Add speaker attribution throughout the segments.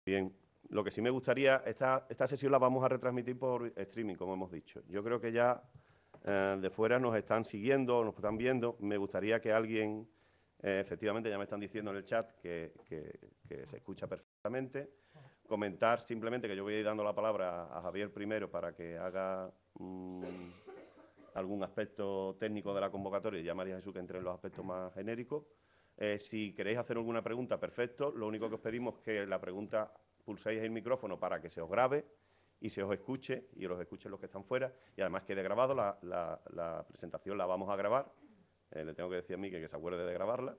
Speaker 1: Bien, lo que sí me gustaría, esta sesión la vamos a retransmitir por streaming, como hemos dicho. Yo creo que ya de fuera nos están siguiendo, nos están viendo. Me gustaría que alguien, efectivamente, ya me están diciendo en el chat que se escucha perfectamente. Comentar simplemente que yo voy a ir dando la palabra a Javier primero para que haga algún aspecto técnico de la convocatoria y ya María Jesús que entre en los aspectos más genéricos. Si queréis hacer alguna pregunta, perfecto. Lo único que os pedimos es que la pregunta pulséis el micrófono para que se os grabe y se os escuche, y os escuchen los que están fuera. Y además quede grabado, la presentación la vamos a grabar. Le tengo que decir a mí que se acuerde de grabarla.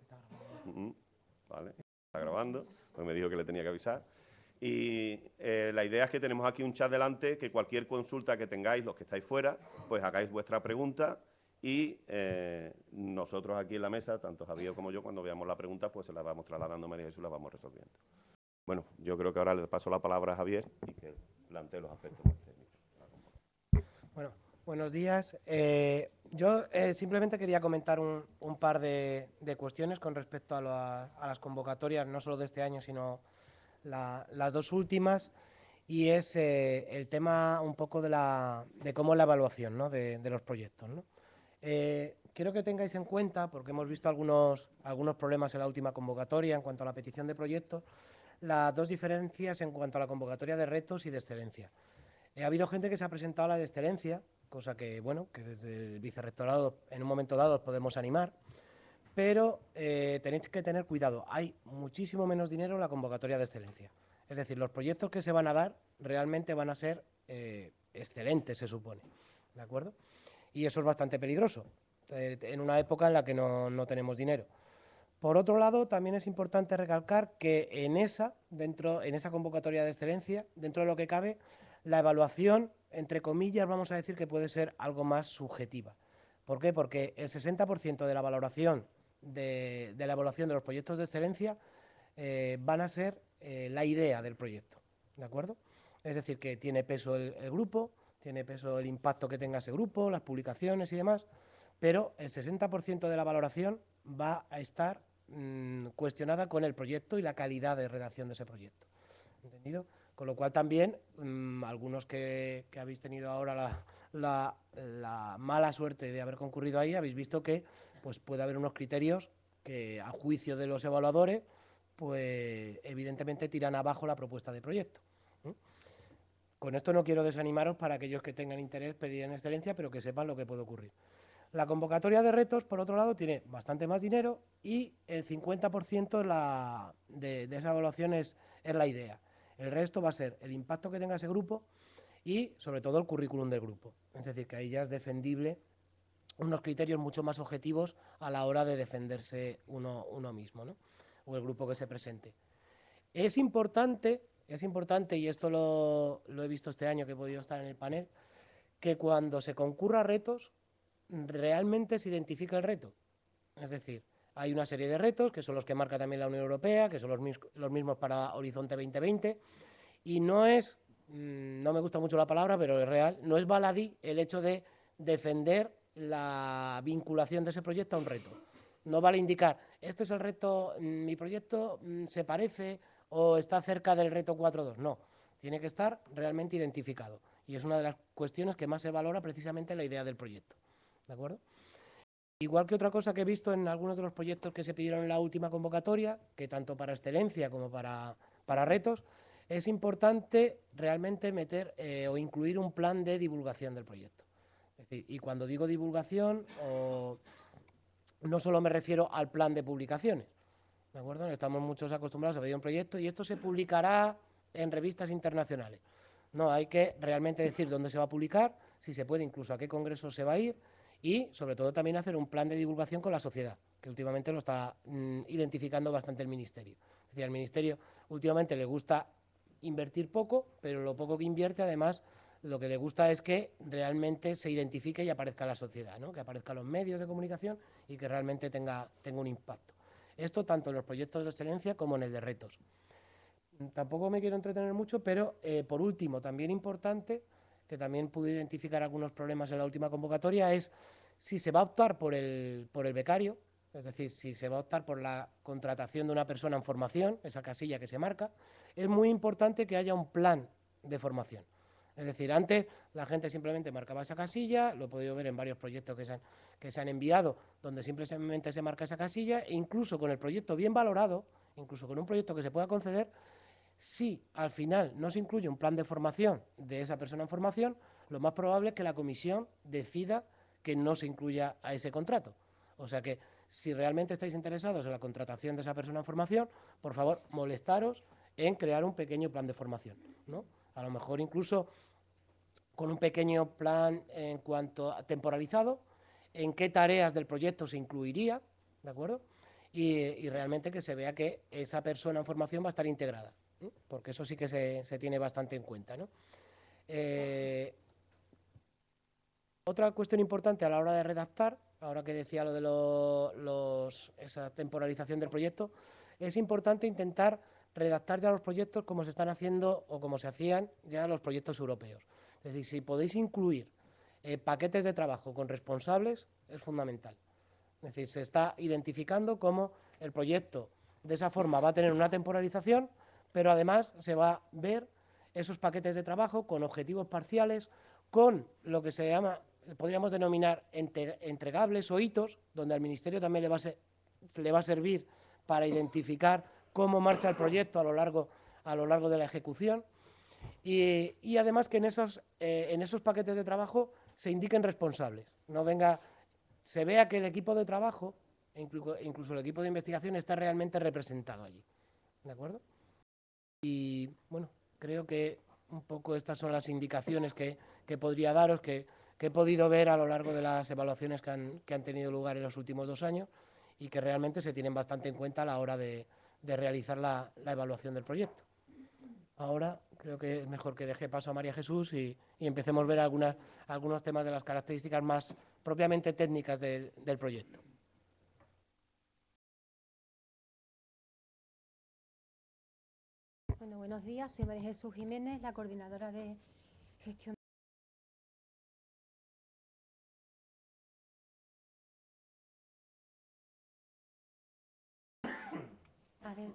Speaker 1: Vale, está grabando, pues me dijo que le tenía que avisar. Y la idea es que tenemos aquí un chat delante, que cualquier consulta que tengáis, los que estáis fuera, pues hagáis vuestra pregunta y nosotros aquí en la mesa, tanto Javier como yo, cuando veamos la pregunta, pues se la vamos trasladando a María Jesús y la vamos resolviendo. Bueno, yo creo que ahora le paso la palabra a Javier y que plantee los aspectos más técnicos.
Speaker 2: Bueno, buenos días. Yo simplemente quería comentar un par de cuestiones con respecto a las convocatorias, no solo de este año, sino las dos últimas, y es el tema un poco de cómo es la evaluación, ¿no?, de los proyectos, ¿no? Quiero que tengáis en cuenta, porque hemos visto algunos problemas en la última convocatoria en cuanto a la petición de proyectos, las dos diferencias en cuanto a la convocatoria de retos y de excelencia. Ha habido gente que se ha presentado a la de excelencia, cosa que, bueno, que desde el vicerrectorado en un momento dado os podemos animar, pero tenéis que tener cuidado. Hay muchísimo menos dinero en la convocatoria de excelencia. Es decir, los proyectos que se van a dar realmente van a ser excelentes, se supone. ¿De acuerdo? Y eso es bastante peligroso en una época en la que no tenemos dinero. Por otro lado, también es importante recalcar que en esa convocatoria de excelencia, dentro de lo que cabe, la evaluación, entre comillas, vamos a decir que puede ser algo más subjetiva. ¿Por qué? Porque el 60% de la valoración de la evaluación de los proyectos de excelencia van a ser la idea del proyecto, ¿de acuerdo? Es decir, que tiene peso el grupo, tiene peso el impacto que tenga ese grupo, las publicaciones y demás, pero el 60% de la valoración va a estar cuestionada con el proyecto y la calidad de redacción de ese proyecto. ¿Entendido? Con lo cual también algunos que habéis tenido ahora la mala suerte de haber concurrido ahí, habéis visto que pues, puede haber unos criterios que a juicio de los evaluadores, pues evidentemente tiran abajo la propuesta de proyecto. Con esto no quiero desanimaros para aquellos que tengan interés pedir en excelencia, pero que sepan lo que puede ocurrir. La convocatoria de retos, por otro lado, tiene bastante más dinero y el 50% de esa evaluación es la idea. El resto va a ser el impacto que tenga ese grupo y, sobre todo, el currículum del grupo. Es decir, que ahí ya es defendible unos criterios mucho más objetivos a la hora de defenderse uno mismo, ¿no?, o el grupo que se presente. Es importante, y esto lo he visto este año que he podido estar en el panel, que cuando se concurra a retos, realmente se identifica el reto. Es decir, hay una serie de retos que son los que marca también la Unión Europea, que son los mismos para Horizonte 2020, y no es, no me gusta mucho la palabra, pero es real, no es baladí el hecho de defender la vinculación de ese proyecto a un reto. No vale indicar, este es el reto, mi proyecto se parece o está cerca del reto 4.2, no, tiene que estar realmente identificado. Y es una de las cuestiones que más se valora precisamente en la idea del proyecto. ¿De acuerdo? Igual que otra cosa que he visto en algunos de los proyectos que se pidieron en la última convocatoria, que tanto para excelencia como para retos, es importante realmente meter o incluir un plan de divulgación del proyecto. Es decir, y cuando digo divulgación, no solo me refiero al plan de publicaciones, ¿de acuerdo? Estamos muchos acostumbrados a pedir un proyecto y esto se publicará en revistas internacionales. No, hay que realmente decir dónde se va a publicar, si se puede, incluso a qué congreso se va a ir, y sobre todo también hacer un plan de divulgación con la sociedad, que últimamente lo está identificando bastante el Ministerio. Es decir, al Ministerio últimamente le gusta invertir poco, pero lo poco que invierte, además, lo que le gusta es que realmente se identifique y aparezca la sociedad, ¿no?, que aparezcan los medios de comunicación y que realmente tenga un impacto. Esto tanto en los proyectos de excelencia como en el de retos. Tampoco me quiero entretener mucho, pero por último, también importante, que también pude identificar algunos problemas en la última convocatoria, es si se va a optar por el becario, es decir, si se va a optar por la contratación de una persona en formación, esa casilla que se marca, es muy importante que haya un plan de formación. Es decir, antes la gente simplemente marcaba esa casilla, lo he podido ver en varios proyectos que se han enviado, donde simplemente se marca esa casilla, e incluso con el proyecto bien valorado, incluso con un proyecto que se pueda conceder, si al final no se incluye un plan de formación de esa persona en formación, lo más probable es que la comisión decida que no se incluya a ese contrato. O sea que si realmente estáis interesados en la contratación de esa persona en formación, por favor, molestaros en crear un pequeño plan de formación, ¿no? A lo mejor incluso con un pequeño plan en cuanto a temporalizado, en qué tareas del proyecto se incluiría, ¿de acuerdo? Y realmente que se vea que esa persona en formación va a estar integrada, ¿no? Porque eso sí que se tiene bastante en cuenta, ¿no? Otra cuestión importante a la hora de redactar, ahora que decía lo de esa temporalización del proyecto, es importante intentar redactar ya los proyectos como se están haciendo o como se hacían ya los proyectos europeos. Es decir, si podéis incluir paquetes de trabajo con responsables, es fundamental. Es decir, se está identificando cómo el proyecto de esa forma va a tener una temporalización, pero además se va a ver esos paquetes de trabajo con objetivos parciales, con lo que se llama, podríamos denominar entregables o hitos, donde al Ministerio también le va a servir para identificar cómo marcha el proyecto a lo largo de la ejecución. Y además que en esos paquetes de trabajo se indiquen responsables. No venga, se vea que el equipo de trabajo, incluso el equipo de investigación, está realmente representado allí. ¿De acuerdo? Y bueno, creo que un poco estas son las indicaciones que podría daros, que he podido ver a lo largo de las evaluaciones que han tenido lugar en los últimos 2 años y que realmente se tienen bastante en cuenta a la hora de realizar la evaluación del proyecto. Ahora creo que es mejor que deje paso a María Jesús y empecemos a ver algunos temas de las características más propiamente técnicas del proyecto.
Speaker 3: Bueno, buenos días, soy María Jesús Jiménez, la coordinadora de gestión. A ver.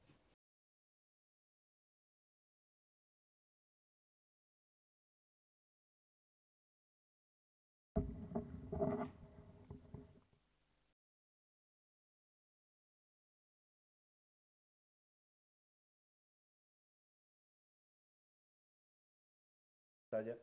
Speaker 1: Talla.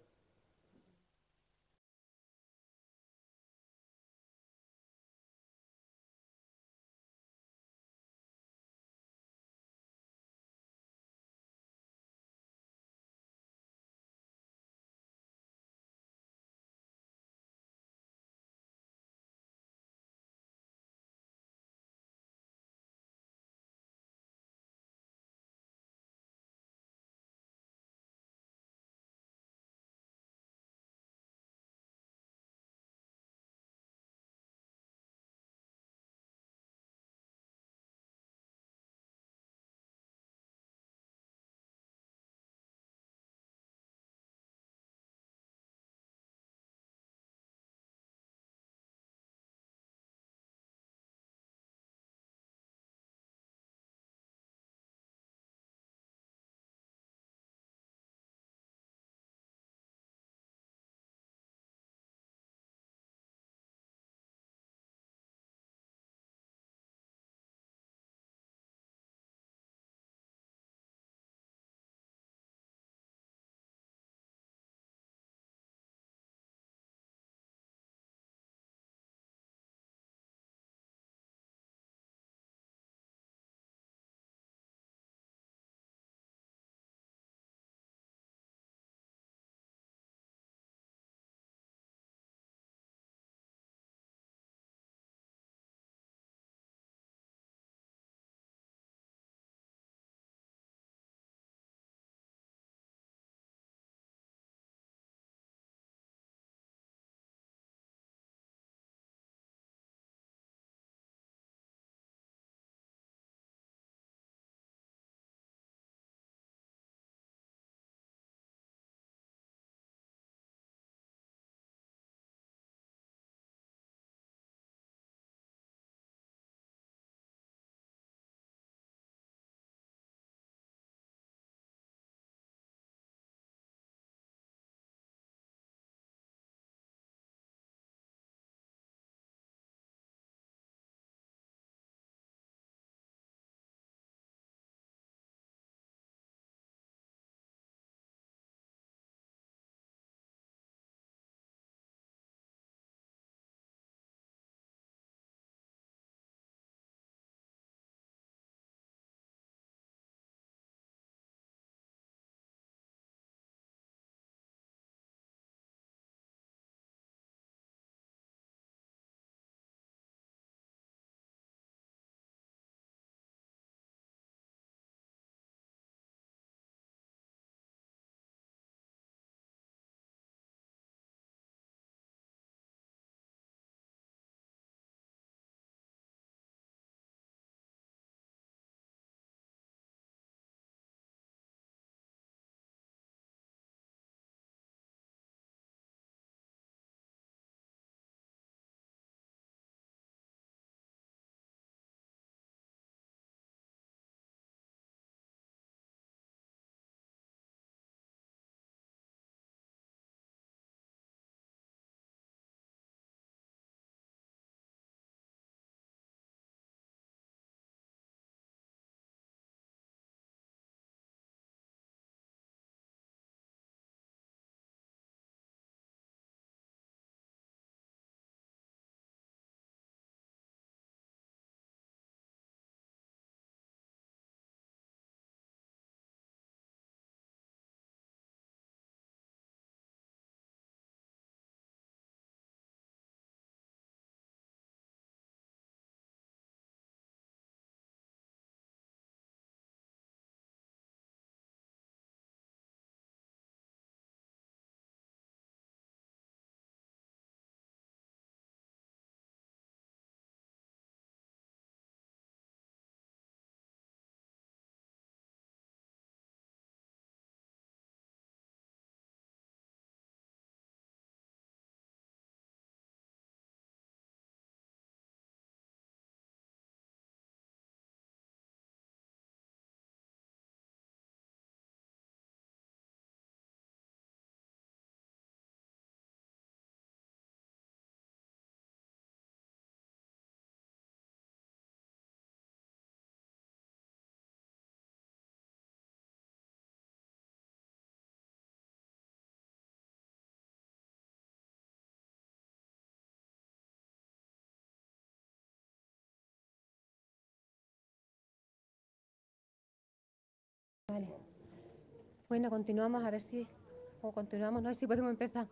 Speaker 3: Bueno, continuamos a ver si... O continuamos, no sé si podemos empezar.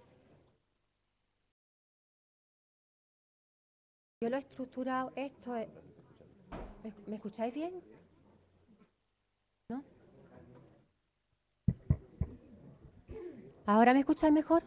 Speaker 3: Yo lo he estructurado, esto es... ¿Me escucháis bien? ¿No? ¿Ahora me escucháis mejor?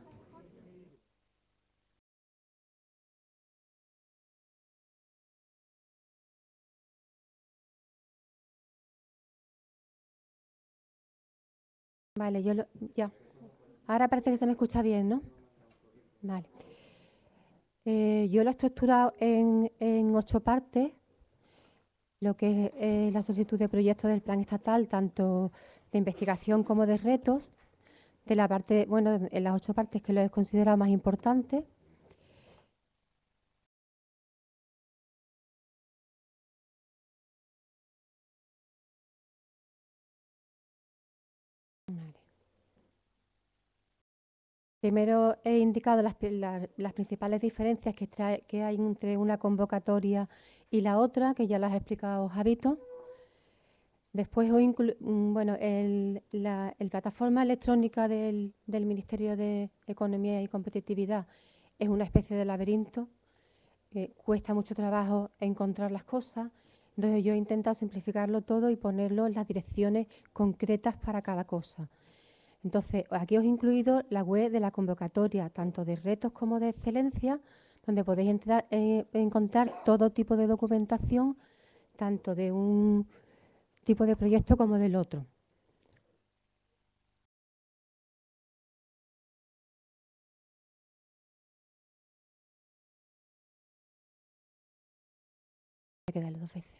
Speaker 3: Vale, ya. Ahora parece que se me escucha bien, ¿no? Vale. Yo lo he estructurado en 8 partes, lo que es la solicitud de proyecto del plan estatal, tanto de investigación como de retos, de la parte, bueno, en las 8 partes que lo he considerado más importantes. Vale. Primero he indicado las principales diferencias que hay entre una convocatoria y la otra, que ya las ha explicado Javito. Después, bueno, la plataforma electrónica del Ministerio de Economía y Competitividad es una especie de laberinto. Cuesta mucho trabajo encontrar las cosas. Entonces, yo he intentado simplificarlo todo y ponerlo en las direcciones concretas para cada cosa. Entonces, aquí os he incluido la web de la convocatoria, tanto de retos como de excelencia, donde podéis encontrar todo tipo de documentación, tanto de un tipo de proyecto como del otro. Hay que darle 2 veces.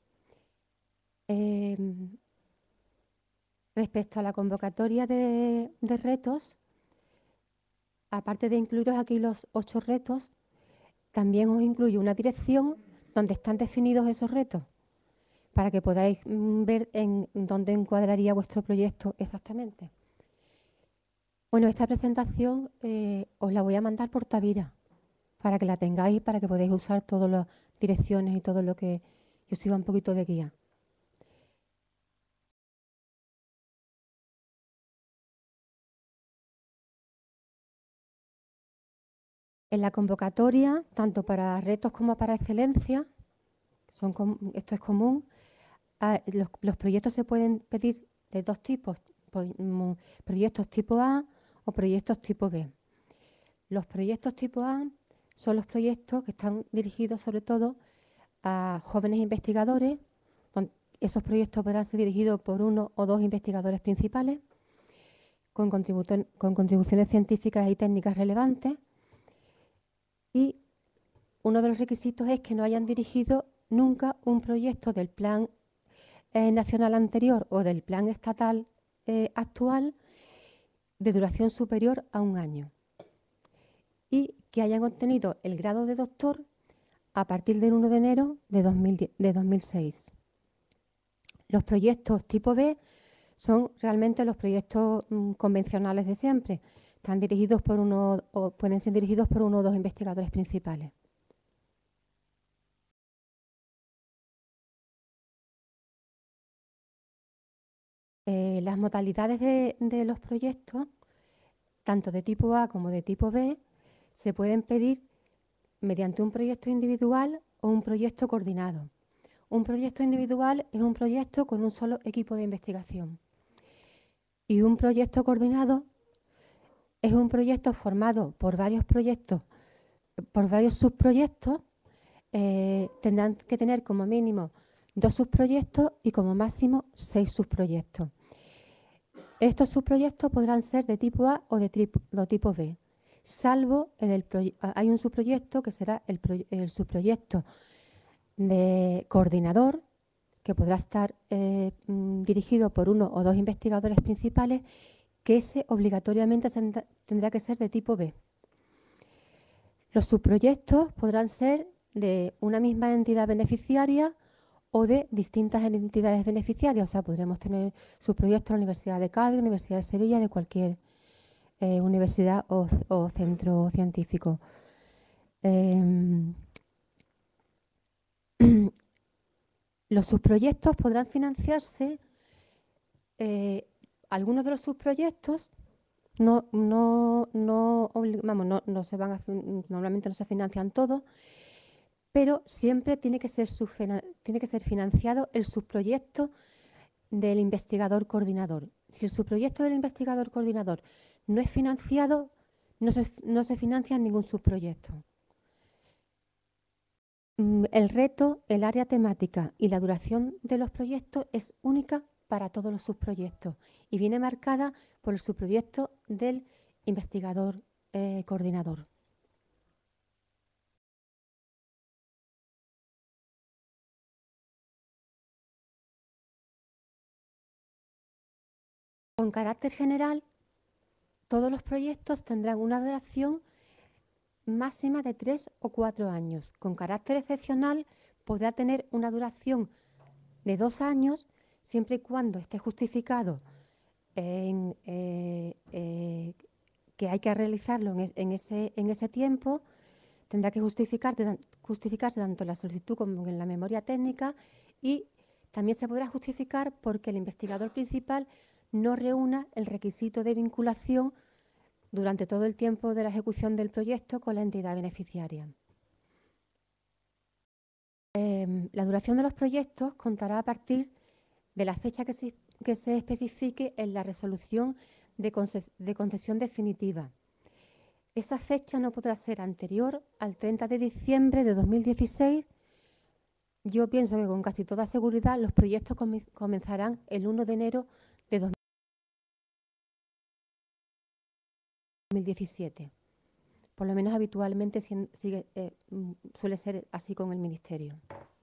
Speaker 3: Respecto a la convocatoria de retos, aparte de incluiros aquí los 8 retos, también os incluyo una dirección donde están definidos esos retos, para que podáis ver en dónde encuadraría vuestro proyecto exactamente. Bueno, esta presentación os la voy a mandar por Tavira, para que la tengáis y para que podáis usar todas las direcciones y todo lo que yo sirva un poquito de guía. En la convocatoria, tanto para retos como para excelencia, esto es común, los proyectos se pueden pedir de 2 tipos, proyectos tipo A o proyectos tipo B. Los proyectos tipo A son los proyectos que están dirigidos sobre todo a jóvenes investigadores. Esos proyectos podrán ser dirigidos por 1 o 2 investigadores principales, con contribuciones científicas y técnicas relevantes. Y uno de los requisitos es que no hayan dirigido nunca un proyecto del plan nacional anterior o del plan estatal actual de duración superior a 1 año. Y que hayan obtenido el grado de doctor a partir del 1 de enero de 2006. Los proyectos tipo B son realmente los proyectos convencionales de siempre. Están dirigidos por pueden ser dirigidos por 1 o 2 investigadores principales. Las modalidades de los proyectos, tanto de tipo A como de tipo B, se pueden pedir mediante un proyecto individual o un proyecto coordinado. Un proyecto individual es un proyecto con un solo equipo de investigación. Y un proyecto coordinado es un proyecto formado por varios proyectos, por varios subproyectos. Tendrán que tener como mínimo 2 subproyectos y como máximo 6 subproyectos. Estos subproyectos podrán ser de tipo A o de tipo B, salvo hay un subproyecto que será el subproyecto de coordinador, que podrá estar dirigido por 1 o 2 investigadores principales, que ese obligatoriamente tendrá que ser de tipo B. Los subproyectos podrán ser de una misma entidad beneficiaria o de distintas entidades beneficiarias. O sea, podremos tener subproyectos en la Universidad de Cádiz, Universidad de Sevilla, de cualquier universidad o centro científico. Los subproyectos podrán financiarse algunos de los subproyectos normalmente no se financian todos, pero siempre tiene que ser financiado el subproyecto del investigador coordinador. Si el subproyecto del investigador coordinador no es financiado, no se financia ningún subproyecto. El reto, el área temática y la duración de los proyectos es única para todos los subproyectos y viene marcada por el subproyecto del investigador coordinador. Con carácter general, todos los proyectos tendrán una duración máxima de 3 o 4 años. Con carácter excepcional, podrá tener una duración de 2 años, siempre y cuando esté justificado que hay que realizarlo en ese tiempo. Tendrá que justificarse tanto en la solicitud como en la memoria técnica, y también se podrá justificar porque el investigador principal no reúna el requisito de vinculación durante todo el tiempo de la ejecución del proyecto con la entidad beneficiaria. La duración de los proyectos contará a partir de la fecha que se especifique en la resolución de concesión definitiva. Esa fecha no podrá ser anterior al 30 de diciembre de 2016. Yo pienso que con casi toda seguridad los proyectos comenzarán el 1 de enero de 2017. Por lo menos habitualmente suele ser así con el Ministerio.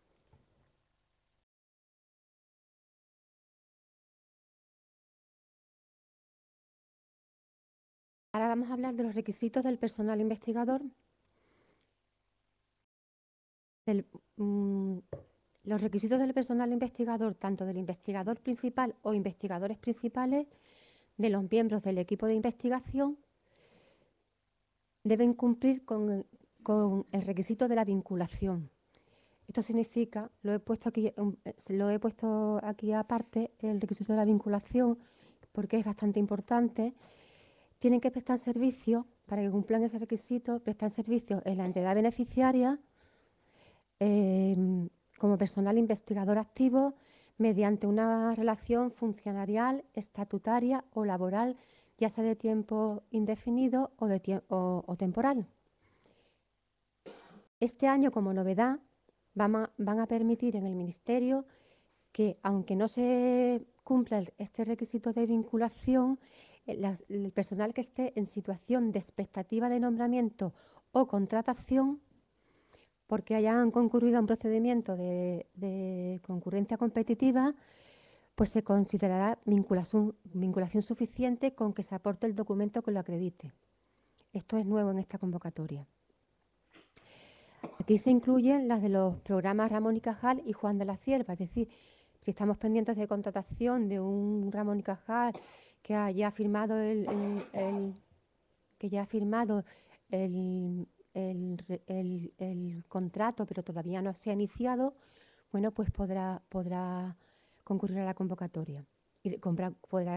Speaker 3: Ahora vamos a hablar de los requisitos del personal investigador. Los requisitos del personal investigador, tanto del investigador principal o investigadores principales, de los miembros del equipo de investigación, deben cumplir con el requisito de la vinculación. Esto significa, lo he puesto aquí aparte, el requisito de la vinculación, porque es bastante importante. Tienen que prestar servicio, para que cumplan ese requisito, prestar servicio en la entidad beneficiaria como personal investigador activo mediante una relación funcionarial, estatutaria o laboral, ya sea de tiempo indefinido o temporal. Este año, como novedad, van a permitir en el Ministerio que, aunque no se cumpla este requisito de vinculación, el personal que esté en situación de expectativa de nombramiento o contratación, porque hayan concurrido a un procedimiento de concurrencia competitiva, pues se considerará vinculación suficiente con que se aporte el documento que lo acredite. Esto es nuevo en esta convocatoria. Aquí se incluyen las de los programas Ramón y Cajal y Juan de la Cierva, es decir, si estamos pendientes de contratación de un Ramón y Cajal que haya firmado el contrato, pero todavía no se ha iniciado, bueno, pues podrá concurrir a la convocatoria y podrá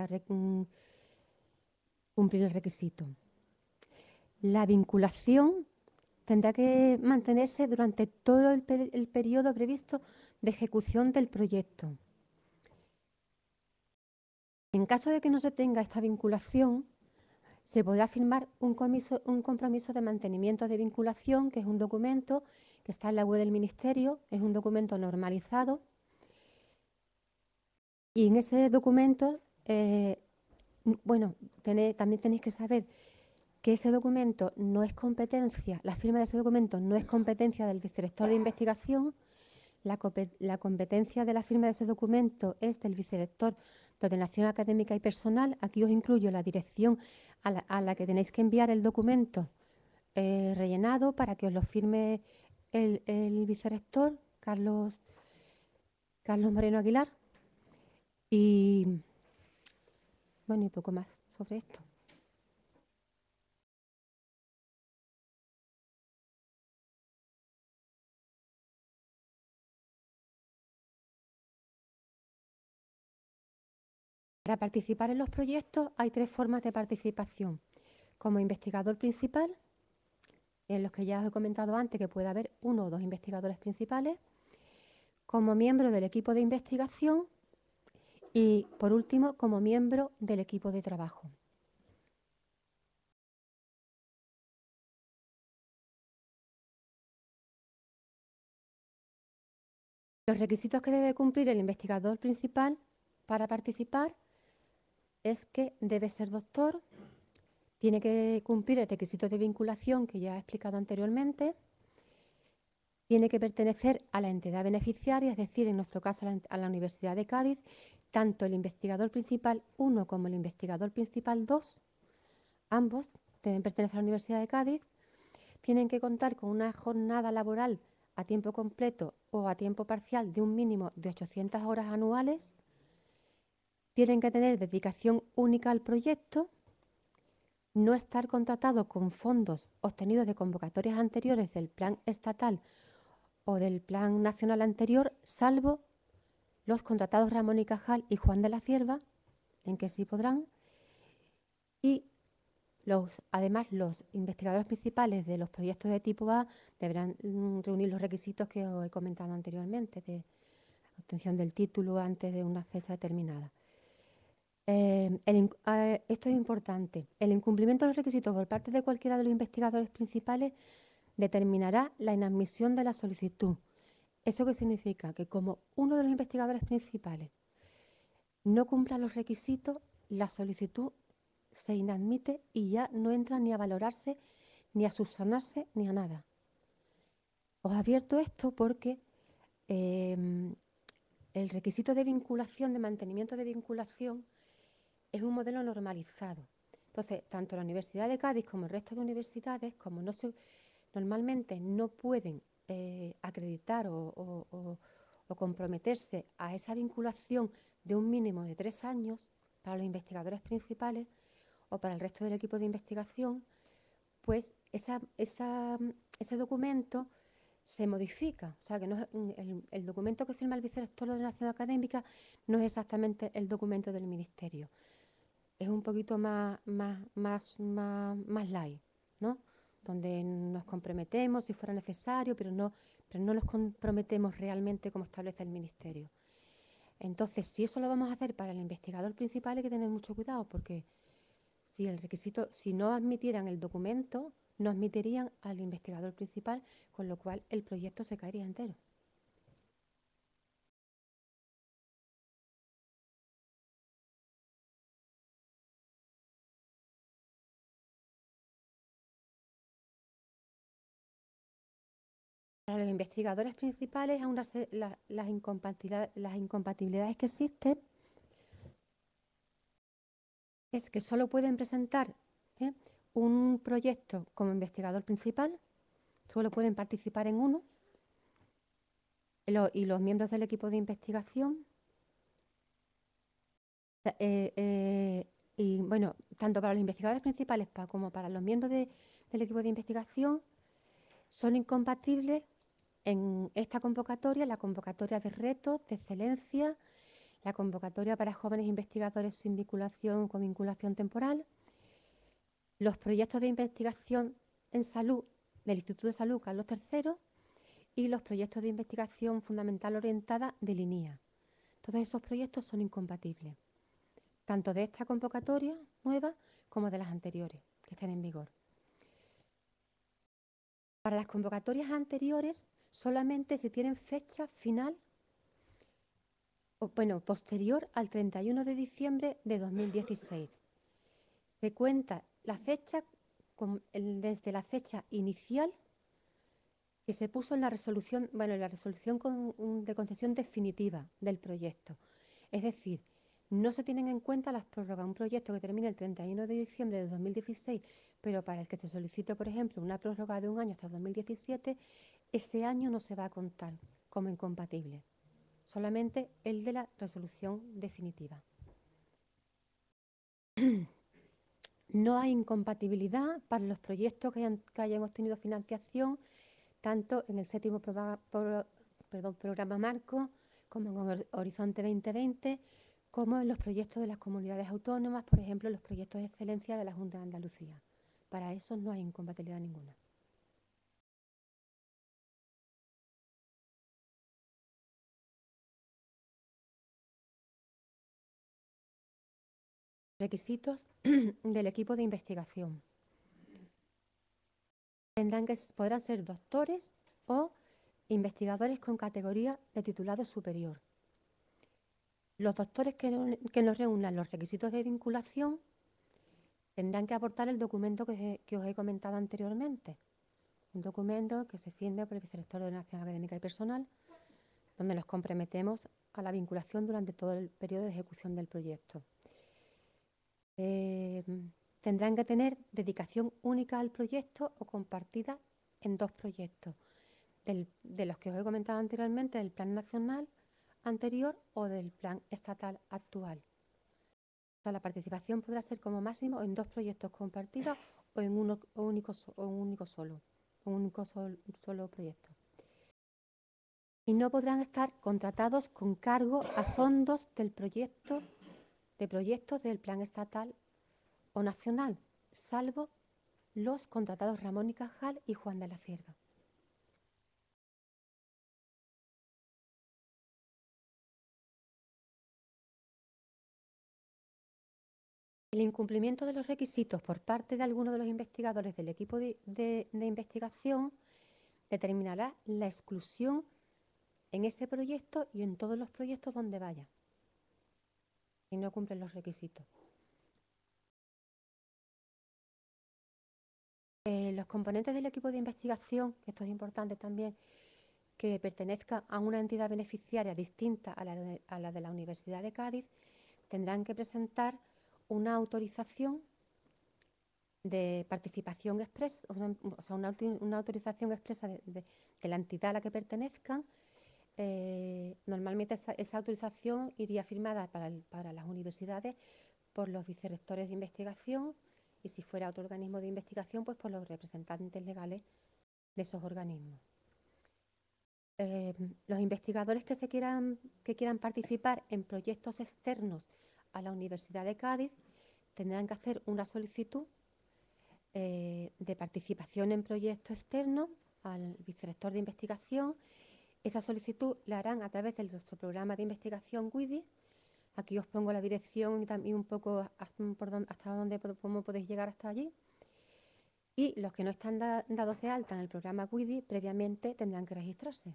Speaker 3: cumplir el requisito. La vinculación tendrá que mantenerse durante todo el periodo previsto de ejecución del proyecto. En caso de que no se tenga esta vinculación, se podrá firmar un compromiso de mantenimiento de vinculación, que es un documento que está en la web del Ministerio, es un documento normalizado. Y en ese documento, también tenéis que saber que ese documento no es competencia, la firma de ese documento no es competencia del vicerrector de investigación. La competencia de la firma de ese documento es del vicerrector de ordenación académica y personal. Aquí os incluyo la dirección a la que tenéis que enviar el documento rellenado para que os lo firme el vicerrector, Carlos Moreno Aguilar. Y bueno, y poco más sobre esto. Para participar en los proyectos hay 3 formas de participación. Como investigador principal, en los que ya os he comentado antes que puede haber 1 o 2 investigadores principales, como miembro del equipo de investigación y, por último, como miembro del equipo de trabajo. Los requisitos que debe cumplir el investigador principal para participar es que debe ser doctor, tiene que cumplir el requisito de vinculación que ya he explicado anteriormente, tiene que pertenecer a la entidad beneficiaria, es decir, en nuestro caso a la Universidad de Cádiz, tanto el investigador principal 1 como el investigador principal 2, ambos deben pertenecer a la Universidad de Cádiz, tienen que contar con una jornada laboral a tiempo completo o a tiempo parcial de un mínimo de 800 horas anuales, tienen que tener dedicación única al proyecto, no estar contratado con fondos obtenidos de convocatorias anteriores del plan estatal o del plan nacional anterior, salvo los contratados Ramón y Cajal y Juan de la Cierva, en que sí podrán, y además los investigadores principales de los proyectos de tipo A deberán reunir los requisitos que os he comentado anteriormente, de obtención del título antes de una fecha determinada. Esto es importante. El incumplimiento de los requisitos por parte de cualquiera de los investigadores principales determinará la inadmisión de la solicitud. ¿Eso qué significa? Que como uno de los investigadores principales no cumpla los requisitos, la solicitud se inadmite y ya no entra ni a valorarse, ni a subsanarse, ni a nada. Os advierto esto porque el requisito de vinculación, de mantenimiento de vinculación, es un modelo normalizado. Entonces, tanto la Universidad de Cádiz como el resto de universidades, como normalmente no pueden acreditar o comprometerse a esa vinculación de un mínimo de 3 años para los investigadores principales o para el resto del equipo de investigación, pues ese documento se modifica. O sea, que no es, el documento que firma el vicerrector de Ordenación Académica no es exactamente el documento del Ministerio. Es un poquito más light, ¿no? Donde nos comprometemos si fuera necesario, pero no nos comprometemos realmente como establece el Ministerio. Entonces, si eso lo vamos a hacer para el investigador principal, hay que tener mucho cuidado, porque si no admitieran el documento, no admitirían al investigador principal, con lo cual el proyecto se caería entero. Para los investigadores principales, las incompatibilidades que existen es que solo pueden presentar un proyecto como investigador principal, solo pueden participar en uno, y los miembros del equipo de investigación. Y bueno, tanto para los investigadores principales como para los miembros del equipo de investigación, son incompatibles en esta convocatoria, la convocatoria de retos, de excelencia, la convocatoria para jóvenes investigadores sin vinculación con vinculación temporal, los proyectos de investigación en salud del Instituto de Salud Carlos III y los proyectos de investigación fundamental orientada del INIA. Todos esos proyectos son incompatibles, tanto de esta convocatoria nueva como de las anteriores que estén en vigor. Para las convocatorias anteriores, solamente si tienen fecha final, posterior al 31 de diciembre de 2016. Se cuenta la fecha desde la fecha inicial que se puso en la resolución, la resolución de concesión definitiva del proyecto. Es decir, no se tienen en cuenta las prórrogas. Un proyecto que termine el 31 de diciembre de 2016, pero para el que se solicite, por ejemplo, una prórroga de un año hasta 2017, ese año no se va a contar como incompatible. Solamente el de la resolución definitiva. No hay incompatibilidad para los proyectos que hayan obtenido financiación, tanto en el 7º programa marco como en Horizonte 2020, como en los proyectos de las comunidades autónomas, por ejemplo, los proyectos de excelencia de la Junta de Andalucía. Para eso no hay incompatibilidad ninguna. Requisitos del equipo de investigación. Podrán ser doctores o investigadores con categoría de titulado superior. Los doctores que nos reúnan los requisitos de vinculación tendrán que aportar el documento que os he comentado anteriormente. Un documento que se firme por el vicerrector de Ordenación Académica y Personal, donde nos comprometemos a la vinculación durante todo el periodo de ejecución del proyecto. Tendrán que tener dedicación única al proyecto o compartida en 2 proyectos, de los que os he comentado anteriormente, del Plan Nacional anterior o del Plan Estatal actual. O sea, la participación podrá ser como máximo en 2 proyectos compartidos o en un único solo proyecto. Y no podrán estar contratados con cargo a fondos de proyectos del Plan Estatal o Nacional, salvo los contratados Ramón y Cajal y Juan de la Cierva. El incumplimiento de los requisitos por parte de alguno de los investigadores del equipo de investigación determinará la exclusión en ese proyecto y en todos los proyectos donde vaya, y no cumplen los requisitos. Los componentes del equipo de investigación, que esto es importante también, que pertenezcan a una entidad beneficiaria distinta a la de la Universidad de Cádiz, tendrán que presentar una autorización de participación expresa, o sea, una autorización expresa de la entidad a la que pertenezcan. Normalmente esa autorización iría firmada para las universidades por los vicerrectores de investigación y si fuera otro organismo de investigación, pues por los representantes legales de esos organismos. Los investigadores que quieran participar en proyectos externos a la Universidad de Cádiz tendrán que hacer una solicitud de participación en proyecto externo al vicerrector de investigación. Esa solicitud la harán a través de nuestro programa de investigación WIDI. Aquí os pongo la dirección y también un poco cómo podéis llegar hasta allí. Y los que no están dados de alta en el programa WIDI, previamente tendrán que registrarse.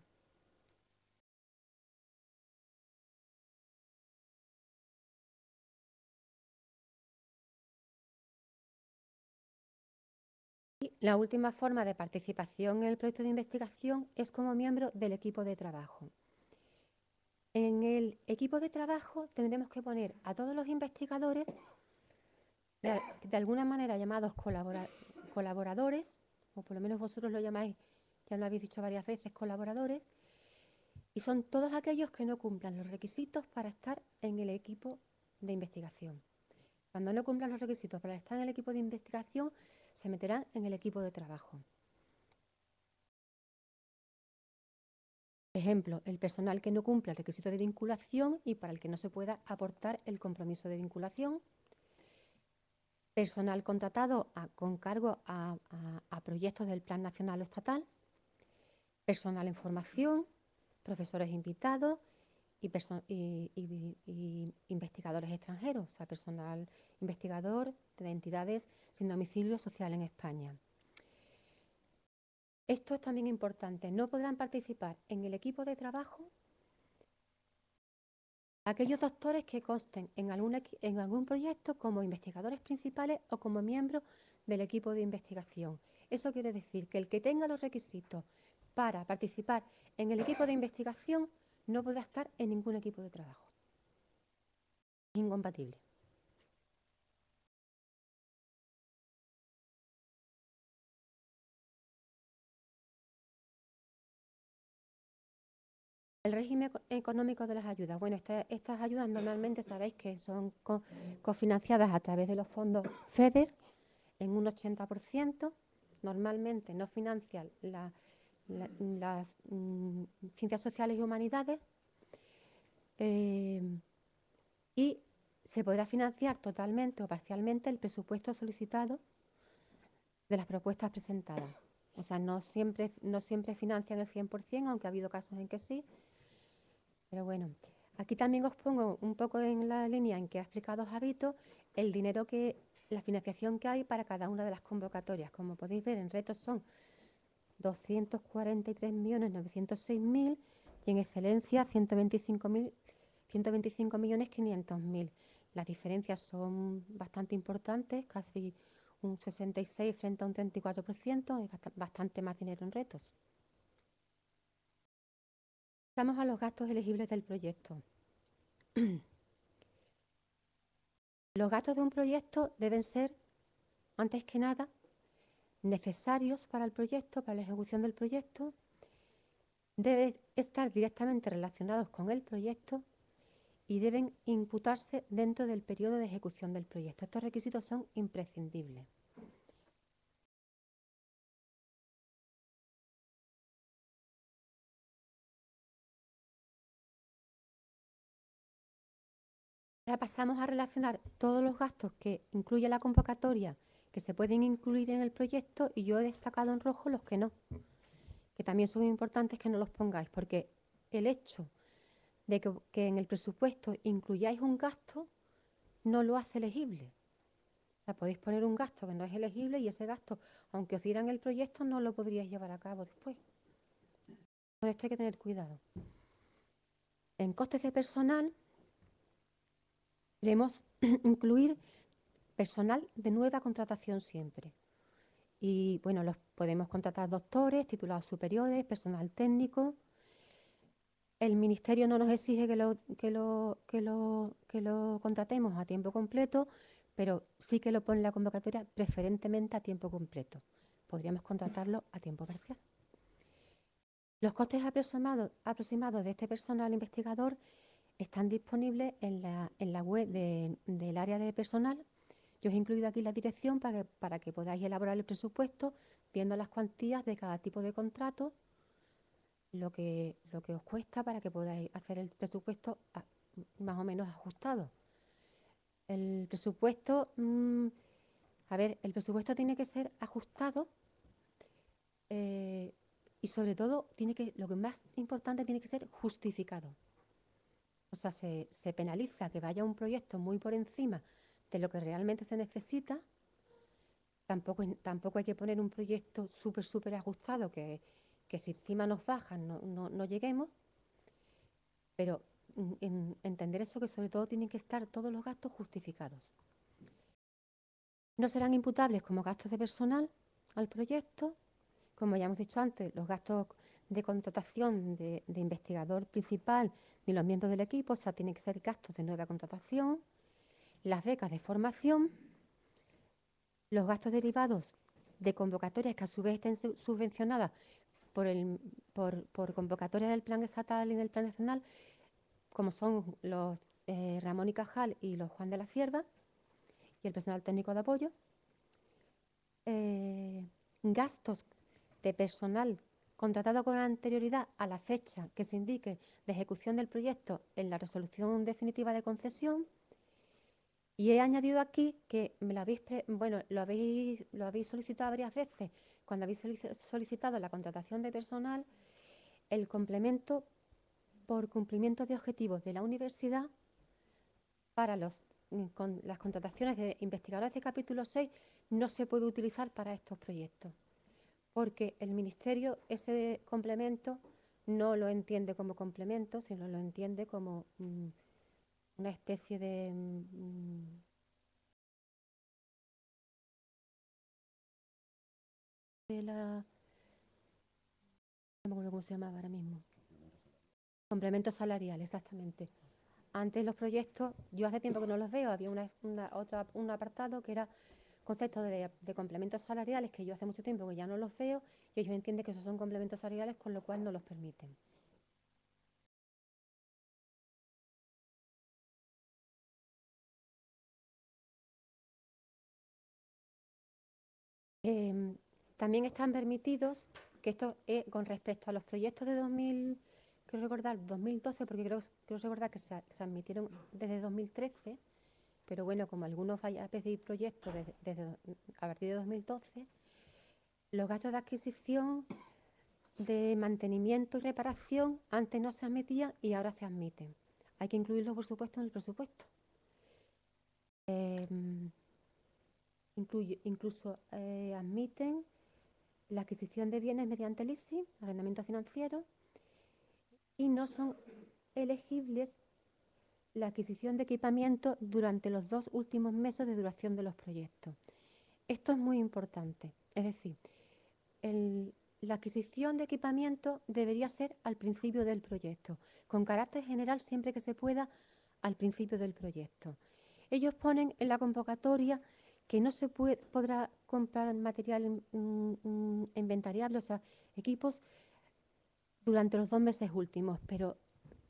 Speaker 3: Y la última forma de participación en el proyecto de investigación es como miembro del equipo de trabajo. En el equipo de trabajo tendremos que poner a todos los investigadores, de alguna manera llamados colaboradores, o por lo menos vosotros lo llamáis, ya lo habéis dicho varias veces, colaboradores, y son todos aquellos que no cumplan los requisitos para estar en el equipo de investigación. Cuando no cumplan los requisitos para estar en el equipo de investigación, se meterán en el equipo de trabajo. Por ejemplo, el personal que no cumpla el requisito de vinculación y para el que no se pueda aportar el compromiso de vinculación. Personal contratado con cargo a proyectos del Plan Nacional o Estatal. Personal en formación, profesores invitados y investigadores extranjeros, o sea, personal investigador de entidades sin domicilio social en España. Esto es también importante, no podrán participar en el equipo de trabajo aquellos doctores que consten en algún proyecto como investigadores principales o como miembros del equipo de investigación. Eso quiere decir que el que tenga los requisitos para participar en el equipo de investigación no podrá estar en ningún equipo de trabajo. Es incompatible. El régimen económico de las ayudas. Bueno, estas ayudas normalmente sabéis que son cofinanciadas a través de los fondos FEDER en un 80%. Normalmente no financian las ciencias sociales y humanidades. y se podrá financiar totalmente o parcialmente el presupuesto solicitado de las propuestas presentadas. O sea, no siempre financian el 100%, aunque ha habido casos en que sí. Pero bueno, aquí también os pongo un poco en la línea en que ha explicado Javito el dinero la financiación que hay para cada una de las convocatorias. Como podéis ver, en retos son 243.906.000 y en excelencia 125.500.000. Las diferencias son bastante importantes, casi un 66 frente a un 34%, es bastante más dinero en retos. Pasamos a los gastos elegibles del proyecto. Los gastos de un proyecto deben ser, antes que nada, necesarios para el proyecto, para la ejecución del proyecto, deben estar directamente relacionados con el proyecto y deben imputarse dentro del periodo de ejecución del proyecto. Estos requisitos son imprescindibles. Ahora pasamos a relacionar todos los gastos que incluye la convocatoria que se pueden incluir en el proyecto y yo he destacado en rojo los que no, que también son importantes que no los pongáis, porque el hecho de que en el presupuesto incluyáis un gasto no lo hace elegible. O sea, podéis poner un gasto que no es elegible y ese gasto, aunque os dieran el proyecto, no lo podríais llevar a cabo después. Con esto hay que tener cuidado. En costes de personal, queremos incluir personal de nueva contratación siempre. Y bueno, los podemos contratar doctores, titulados superiores, personal técnico. El Ministerio no nos exige que lo contratemos a tiempo completo, pero sí que lo pone en la convocatoria preferentemente a tiempo completo. Podríamos contratarlo a tiempo parcial. Los costes aproximados de este personal investigador están disponibles en la web del área de personal. Yo os he incluido aquí la dirección para que podáis elaborar el presupuesto viendo las cuantías de cada tipo de contrato, lo que os cuesta para que podáis hacer el presupuesto más o menos ajustado. El presupuesto, el presupuesto tiene que ser ajustado y sobre todo lo que más importante tiene que ser justificado. O sea, se penaliza que vaya un proyecto muy por encima de lo que realmente se necesita. Tampoco hay que poner un proyecto súper ajustado que si encima nos bajan no lleguemos. Pero entender eso, que sobre todo tienen que estar todos los gastos justificados. No serán imputables como gastos de personal al proyecto. Como ya hemos dicho antes, los gastos de contratación de investigador principal ni los miembros del equipo, o sea, tienen que ser gastos de nueva contratación, las becas de formación, los gastos derivados de convocatorias que a su vez estén subvencionadas por convocatorias del Plan Estatal y del Plan Nacional, como son los Ramón y Cajal y los Juan de la Cierva, y el personal técnico de apoyo. Gastos de personal contratado con anterioridad a la fecha que se indique de ejecución del proyecto en la resolución definitiva de concesión. Y he añadido aquí que lo habéis solicitado varias veces, cuando habéis solicitado la contratación de personal, el complemento por cumplimiento de objetivos de la universidad para las contrataciones de investigadores de capítulo 6 no se puede utilizar para estos proyectos, porque el Ministerio ese complemento no lo entiende como complemento, sino lo entiende como una especie de no me acuerdo cómo se llamaba ahora mismo. Complemento salarial, exactamente. Antes los proyectos, yo hace tiempo que no los veo, había un apartado que era concepto de complementos salariales, que yo hace mucho tiempo que ya no los veo, y ellos entienden que esos son complementos salariales, con lo cual no los permiten. También están permitidos, que esto es con respecto a los proyectos de creo recordar 2012, porque creo recordar que se admitieron desde 2013, pero bueno, como algunos vayan a pedir proyectos a partir de 2012, los gastos de adquisición, de mantenimiento y reparación antes no se admitían y ahora se admiten. Hay que incluirlo, por supuesto, en el presupuesto. Incluso admiten la adquisición de bienes mediante leasing, arrendamiento financiero, y no son elegibles la adquisición de equipamiento durante los 2 últimos meses de duración de los proyectos. Esto es muy importante, es decir, la adquisición de equipamiento debería ser al principio del proyecto, con carácter general siempre que se pueda al principio del proyecto. Ellos ponen en la convocatoria que no se podrá comprar material inventariable, o sea, equipos durante los 2 meses últimos, pero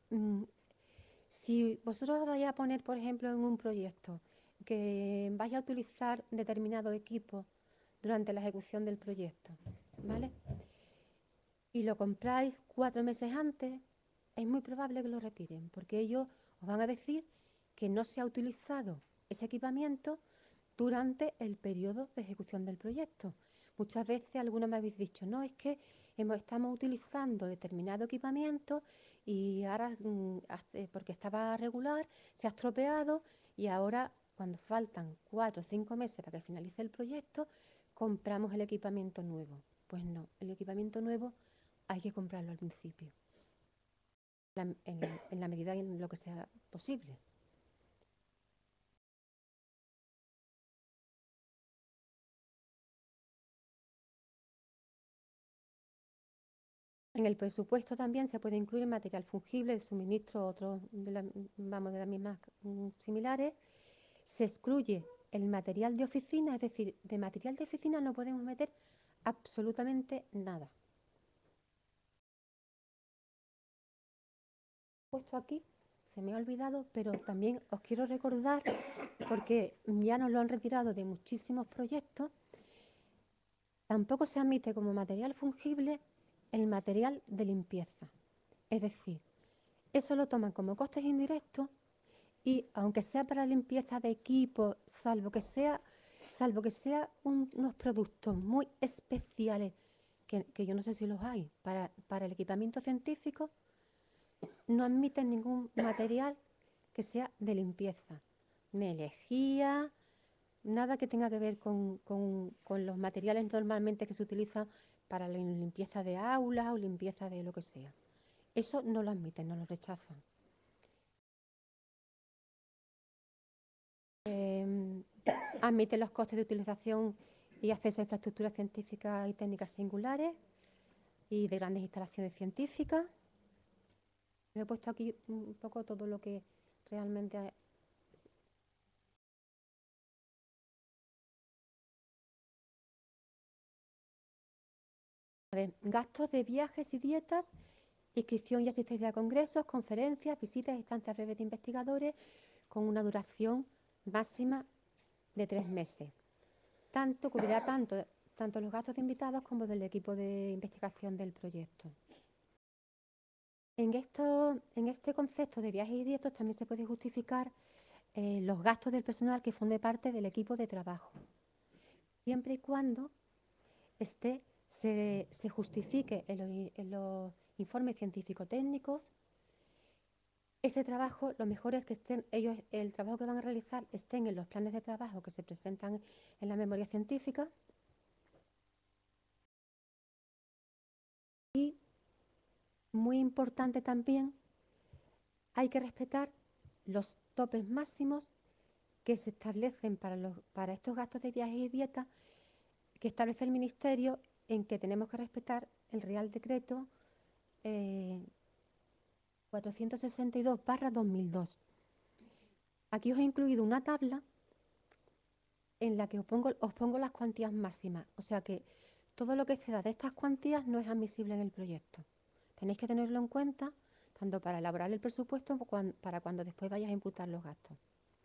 Speaker 3: si vosotros vais a poner, por ejemplo, en un proyecto que vais a utilizar determinado equipo durante la ejecución del proyecto, ¿vale? Y lo compráis 4 meses antes, es muy probable que lo retiren, porque ellos os van a decir que no se ha utilizado ese equipamiento durante el periodo de ejecución del proyecto. Muchas veces algunos me habéis dicho, no, es que estamos utilizando determinado equipamiento y ahora, porque estaba regular, se ha estropeado y ahora, cuando faltan 4 o 5 meses para que finalice el proyecto, compramos el equipamiento nuevo. Pues no, el equipamiento nuevo hay que comprarlo al principio, en la medida en lo que sea posible. En el presupuesto también se puede incluir material fungible de suministro, otros de las mismas similares. Se excluye el material de oficina, es decir, de material de oficina no podemos meter absolutamente nada. Puesto aquí, se me ha olvidado, pero también os quiero recordar, porque ya nos lo han retirado de muchísimos proyectos, tampoco se admite como material fungible el material de limpieza. Es decir, eso lo toman como costes indirectos y aunque sea para limpieza de equipo, salvo que sea unos productos muy especiales, que yo no sé si los hay, para el equipamiento científico, no admiten ningún material que sea de limpieza, ni lejía, nada que tenga que ver con los materiales normalmente que se utilizan para la limpieza de aulas o limpieza de lo que sea. Eso no lo admiten, no lo rechazan. Admiten los costes de utilización y acceso a infraestructuras científicas y técnicas singulares y de grandes instalaciones científicas. He puesto aquí un poco todo lo que realmente... Gastos de viajes y dietas, inscripción y asistencia a congresos, conferencias, visitas y estancias breves de investigadores con una duración máxima de 3 meses. Cubrirá tanto los gastos de invitados como del equipo de investigación del proyecto. En este concepto de viajes y dietas también se puede justificar los gastos del personal que forme parte del equipo de trabajo, siempre y cuando se justifique en los informes científico-técnicos. Este trabajo, lo mejor es que el trabajo que van a realizar estén en los planes de trabajo que se presentan en la memoria científica. Y, muy importante también, hay que respetar los topes máximos que se establecen para estos gastos de viajes y dieta que establece el Ministerio, en que tenemos que respetar el Real Decreto 462/2002. Aquí os he incluido una tabla en la que os pongo las cuantías máximas. O sea que todo lo que exceda de estas cuantías no es admisible en el proyecto. Tenéis que tenerlo en cuenta, tanto para elaborar el presupuesto como para cuando después vayáis a imputar los gastos.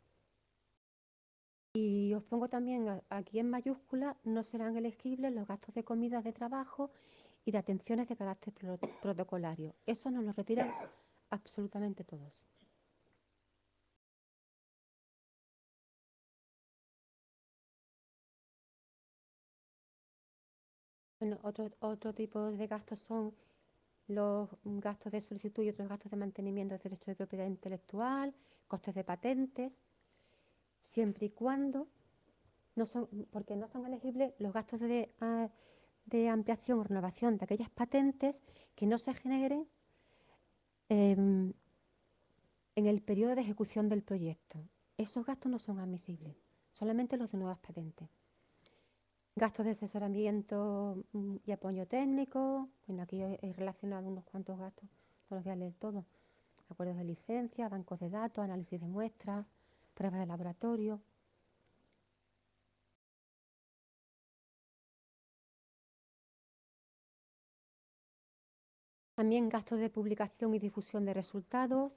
Speaker 3: Y os pongo también aquí en mayúscula, no serán elegibles los gastos de comidas de trabajo y de atenciones de carácter protocolario. Eso nos lo retiran absolutamente todos. Bueno, otro tipo de gastos son los gastos de solicitud y otros gastos de mantenimiento de derechos de propiedad intelectual, costes de patentes, siempre y cuando porque no son elegibles los gastos de ampliación o renovación de aquellas patentes que no se generen en el periodo de ejecución del proyecto. Esos gastos no son admisibles, solamente los de nuevas patentes. Gastos de asesoramiento y apoyo técnico. Bueno, aquí he relacionado unos cuantos gastos, no los voy a leer todos. Acuerdos de licencia, bancos de datos, análisis de muestras, pruebas de laboratorio. También gastos de publicación y difusión de resultados,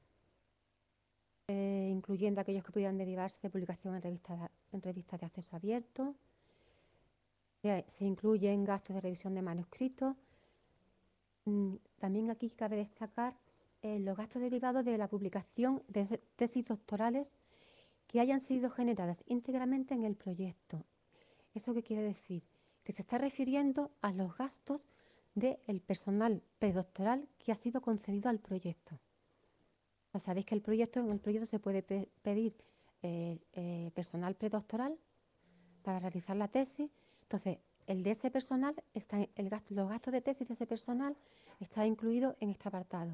Speaker 3: incluyendo aquellos que pudieran derivarse de publicación en revistas de acceso abierto. Se incluyen gastos de revisión de manuscritos. También aquí cabe destacar los gastos derivados de la publicación de tesis doctorales que hayan sido generadas íntegramente en el proyecto. ¿Eso qué quiere decir? Que se está refiriendo a los gastos del personal predoctoral que ha sido concedido al proyecto. O sabéis que en el proyecto se puede pedir personal predoctoral para realizar la tesis. Entonces, el de ese personal, los gastos de tesis de ese personal está incluido en este apartado.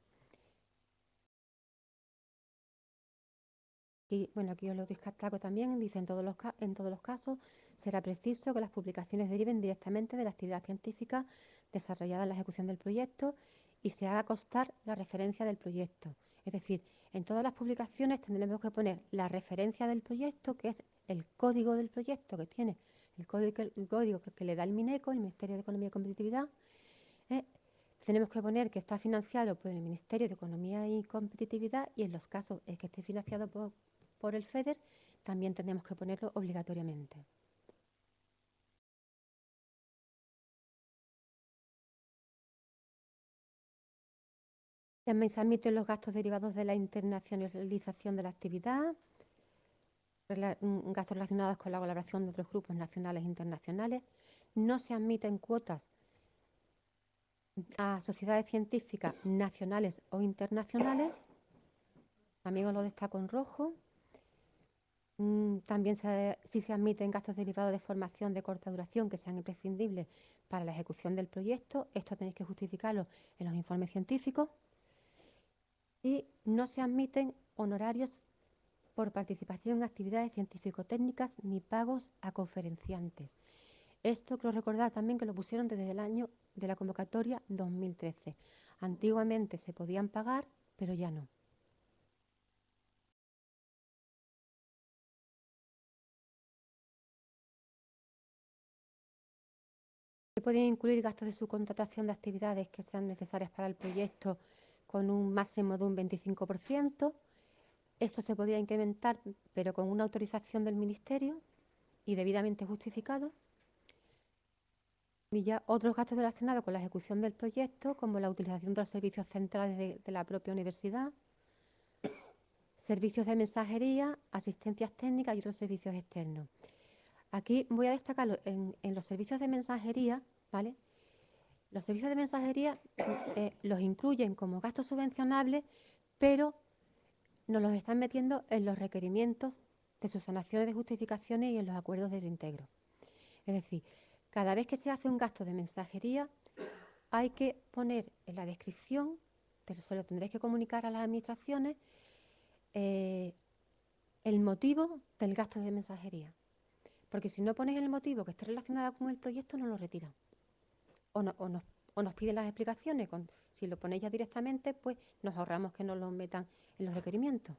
Speaker 3: Y bueno, aquí os lo destaco también, dice en todos los casos será preciso que las publicaciones deriven directamente de la actividad científica desarrollada en la ejecución del proyecto y se haga constar la referencia del proyecto. Es decir, en todas las publicaciones tendremos que poner la referencia del proyecto, que es el código del proyecto que tiene, el código que le da el MINECO, el Ministerio de Economía y Competitividad. Tenemos que poner que está financiado por el Ministerio de Economía y Competitividad y en los casos que esté financiado por el FEDER, también tenemos que ponerlo obligatoriamente. También se admiten los gastos derivados de la internacionalización de la actividad, gastos relacionados con la colaboración de otros grupos nacionales e internacionales. No se admiten cuotas a sociedades científicas nacionales o internacionales. También os lo destaco en rojo. También si se admiten gastos derivados de formación de corta duración que sean imprescindibles para la ejecución del proyecto. Esto tenéis que justificarlo en los informes científicos. Y no se admiten honorarios por participación en actividades científico-técnicas ni pagos a conferenciantes. Esto creo recordar también que lo pusieron desde el año de la convocatoria 2013. Antiguamente se podían pagar, pero ya no. Se pueden incluir gastos de subcontratación de actividades que sean necesarias para el proyecto con un máximo de un 25%. Esto se podría incrementar, pero con una autorización del Ministerio y debidamente justificado. Y ya otros gastos relacionados con la ejecución del proyecto, como la utilización de los servicios centrales de la propia universidad, servicios de mensajería, asistencias técnicas y otros servicios externos. Aquí voy a destacar en los servicios de mensajería, ¿vale? Los servicios de mensajería los incluyen como gastos subvencionables, pero nos los están metiendo en los requerimientos de subsanaciones de justificaciones y en los acuerdos de reintegro. Es decir, cada vez que se hace un gasto de mensajería, hay que poner en la descripción, se lo tendréis que comunicar a las administraciones, el motivo del gasto de mensajería. Porque si no ponéis el motivo que esté relacionado con el proyecto, no lo retiran. O nos piden las explicaciones. Si lo ponéis ya directamente, pues nos ahorramos que nos lo metan en los requerimientos.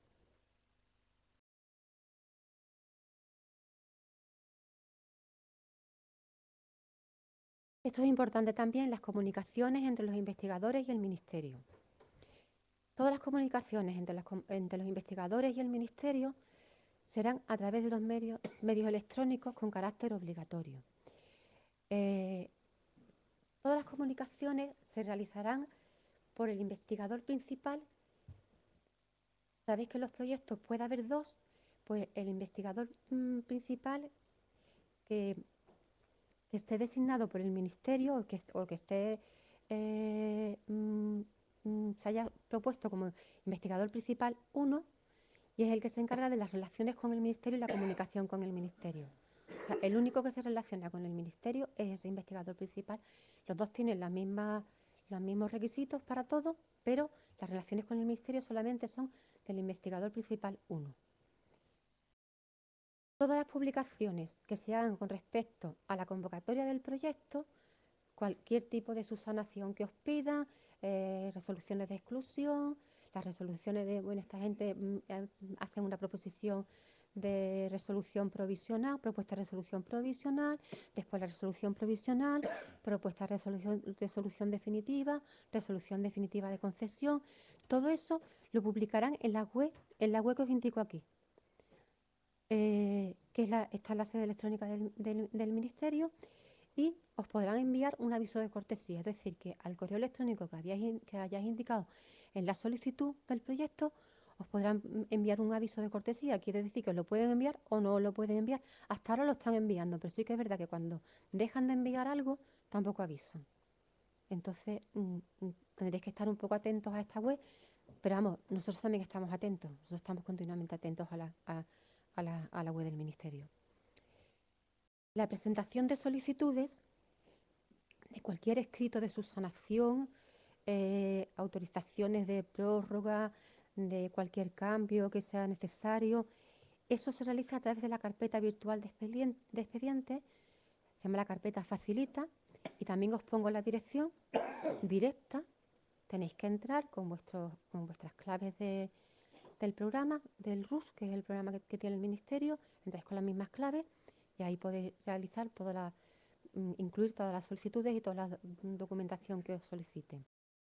Speaker 3: Esto es importante también, las comunicaciones entre los investigadores y el Ministerio. Todas las comunicaciones entre los investigadores y el Ministerio serán a través de los medios electrónicos con carácter obligatorio. Todas las comunicaciones se realizarán por el investigador principal. Sabéis que en los proyectos puede haber dos, pues el investigador principal que esté designado por el ministerio o que esté se haya propuesto como investigador principal 1 y es el que se encarga de las relaciones con el ministerio y la comunicación con el ministerio. O sea, el único que se relaciona con el ministerio es ese investigador principal. Los dos tienen los mismos requisitos para todo, pero las relaciones con el ministerio solamente son del investigador principal 1. Todas las publicaciones que se hagan con respecto a la convocatoria del proyecto, cualquier tipo de subsanación que os pida, resoluciones de exclusión, las resoluciones de, bueno, esta gente hace una proposición de resolución provisional, propuesta de resolución provisional, después la resolución provisional, propuesta de resolución definitiva, resolución definitiva de concesión. Todo eso lo publicarán en la web que os indico aquí, que está en la sede electrónica del Ministerio, y os podrán enviar un aviso de cortesía, es decir, que al correo electrónico que hayáis indicado en la solicitud del proyecto, os podrán enviar un aviso de cortesía. Quiere decir que os lo pueden enviar o no lo pueden enviar. Hasta ahora lo están enviando, pero sí que es verdad que cuando dejan de enviar algo, tampoco avisan. Entonces, tendréis que estar un poco atentos a esta web, pero vamos, nosotros también estamos atentos, nosotros estamos continuamente atentos a la web del Ministerio. La presentación de solicitudes de cualquier escrito de subsanación, autorizaciones de prórroga, de cualquier cambio que sea necesario, eso se realiza a través de la carpeta virtual de expediente, se llama la carpeta Facilita, y también os pongo la dirección directa. Tenéis que entrar con vuestras claves del programa, del RUS, que es el programa que tiene el Ministerio, entráis con las mismas claves y ahí podéis realizar incluir todas las solicitudes y toda la documentación que os soliciten.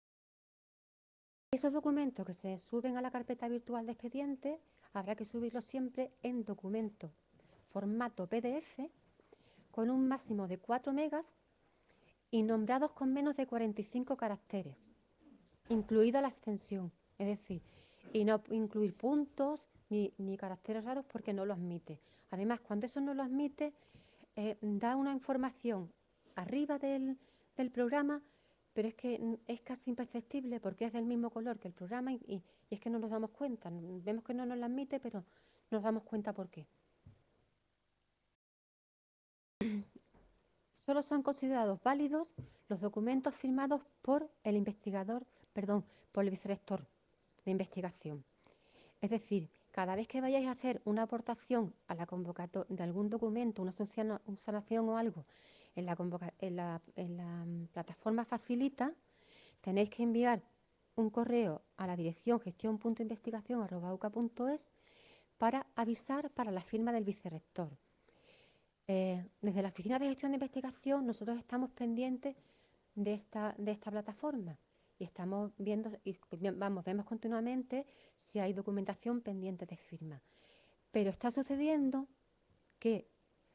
Speaker 3: Esos documentos que se suben a la carpeta virtual de expediente habrá que subirlos siempre en documento formato PDF con un máximo de 4 megas y nombrados con menos de 45 caracteres, incluida la extensión, es decir, y no incluir puntos ni caracteres raros porque no lo admite. Además, cuando eso no lo admite, da una información arriba del programa, pero es que es casi imperceptible porque es del mismo color que el programa y es que no nos damos cuenta. Vemos que no nos la admite, pero nos damos cuenta por qué. Solo son considerados válidos los documentos firmados por el investigador, por el vicerrector de investigación. Es decir, cada vez que vayáis a hacer una aportación a la convocatoria de algún documento, una subsanación o algo en la plataforma Facilita, tenéis que enviar un correo a la dirección gestión.investigación@uca.es para avisar para la firma del vicerrector. Desde la Oficina de Gestión de Investigación nosotros estamos pendientes de esta plataforma y estamos viendo, vemos continuamente si hay documentación pendiente de firma. Pero está sucediendo que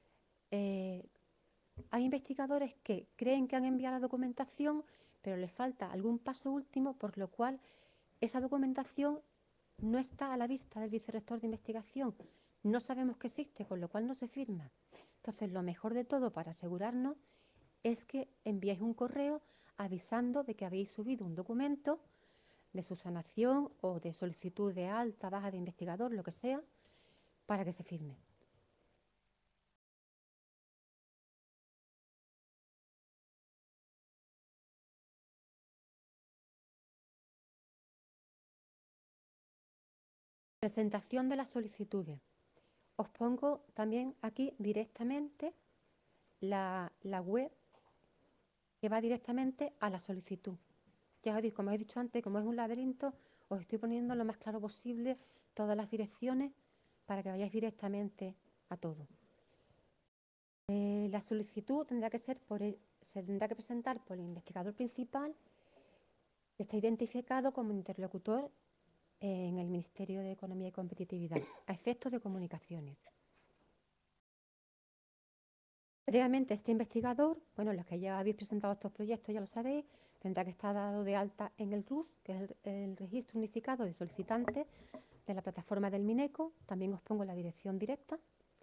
Speaker 3: hay investigadores que creen que han enviado la documentación, pero les falta algún paso último, por lo cual esa documentación no está a la vista del vicerrector de investigación. No sabemos que existe, con lo cual no se firma. Entonces, lo mejor de todo para asegurarnos es que enviéis un correo avisando de que habéis subido un documento de subsanación o de solicitud de alta, baja de investigador, lo que sea, para que se firme. Presentación de las solicitudes. Os pongo también aquí directamente la web que va directamente a la solicitud. Ya os digo, como he dicho antes, como es un laberinto, os estoy poniendo lo más claro posible todas las direcciones para que vayáis directamente a todo. La solicitud tendrá que se tendrá que presentar por el investigador principal, que está identificado como interlocutor en el Ministerio de Economía y Competitividad, a efectos de comunicaciones. Previamente, este investigador, bueno, los que ya habéis presentado estos proyectos ya lo sabéis, tendrá que estar dado de alta en el RUS, que es el Registro Unificado de Solicitantes de la plataforma del MINECO. También os pongo la dirección directa.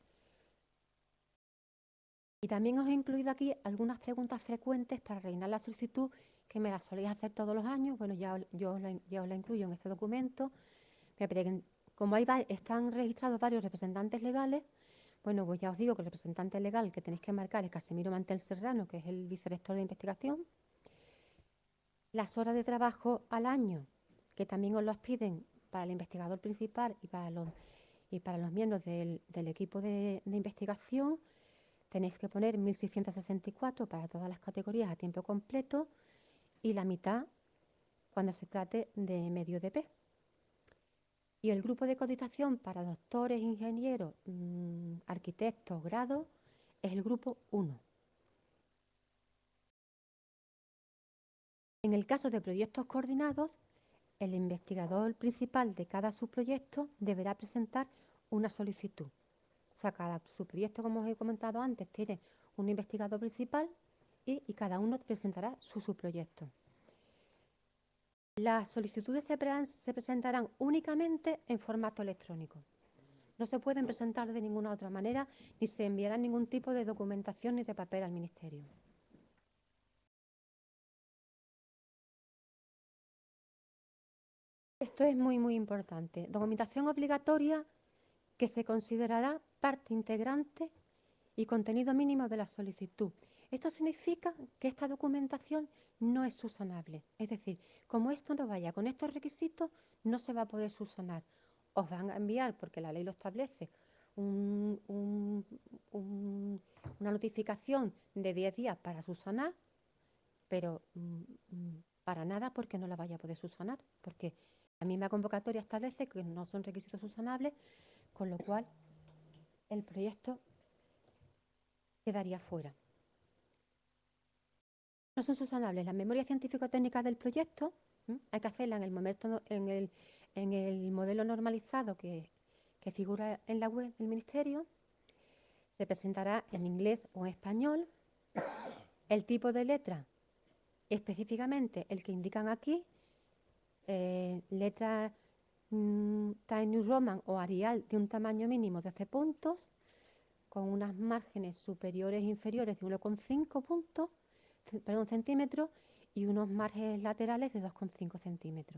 Speaker 3: Y también os he incluido aquí algunas preguntas frecuentes para rellenar la solicitud, que me las soléis hacer todos los años. Bueno, ya os la incluyo en este documento. Como están registrados varios representantes legales, bueno, pues ya os digo que el representante legal que tenéis que marcar es Casimiro Mantel Serrano, que es el vicerrector de investigación. Las horas de trabajo al año, que también os las piden para el investigador principal y para los miembros del equipo de investigación, tenéis que poner 1.664 para todas las categorías a tiempo completo y la mitad cuando se trate de medio DP. Y el grupo de cotización para doctores, ingenieros, arquitectos, grados, es el grupo 1. En el caso de proyectos coordinados, el investigador principal de cada subproyecto deberá presentar una solicitud. O sea, cada subproyecto, como os he comentado antes, tiene un investigador principal y cada uno presentará su subproyecto. Las solicitudes se presentarán únicamente en formato electrónico. No se pueden presentar de ninguna otra manera, ni se enviará ningún tipo de documentación ni de papel al Ministerio. Esto es muy, muy importante. Documentación obligatoria que se considerará parte integrante y contenido mínimo de la solicitud. Esto significa que esta documentación no es subsanable. Es decir, como esto no vaya con estos requisitos, no se va a poder subsanar. Os van a enviar, porque la ley lo establece, una notificación de 10 días para subsanar, pero para nada porque no la vaya a poder subsanar, porque la misma convocatoria establece que no son requisitos subsanables, con lo cual el proyecto quedaría fuera. No son subsanables las memorias científico-técnicas del proyecto. Hay que hacerla en el modelo normalizado que figura en la web del Ministerio. Se presentará en inglés o en español. El tipo de letra, específicamente el que indican aquí, letra Times New Roman o Arial de un tamaño mínimo de 12 puntos, con unas márgenes superiores e inferiores de 1,5 centímetros y unos márgenes laterales de 2,5 centímetros.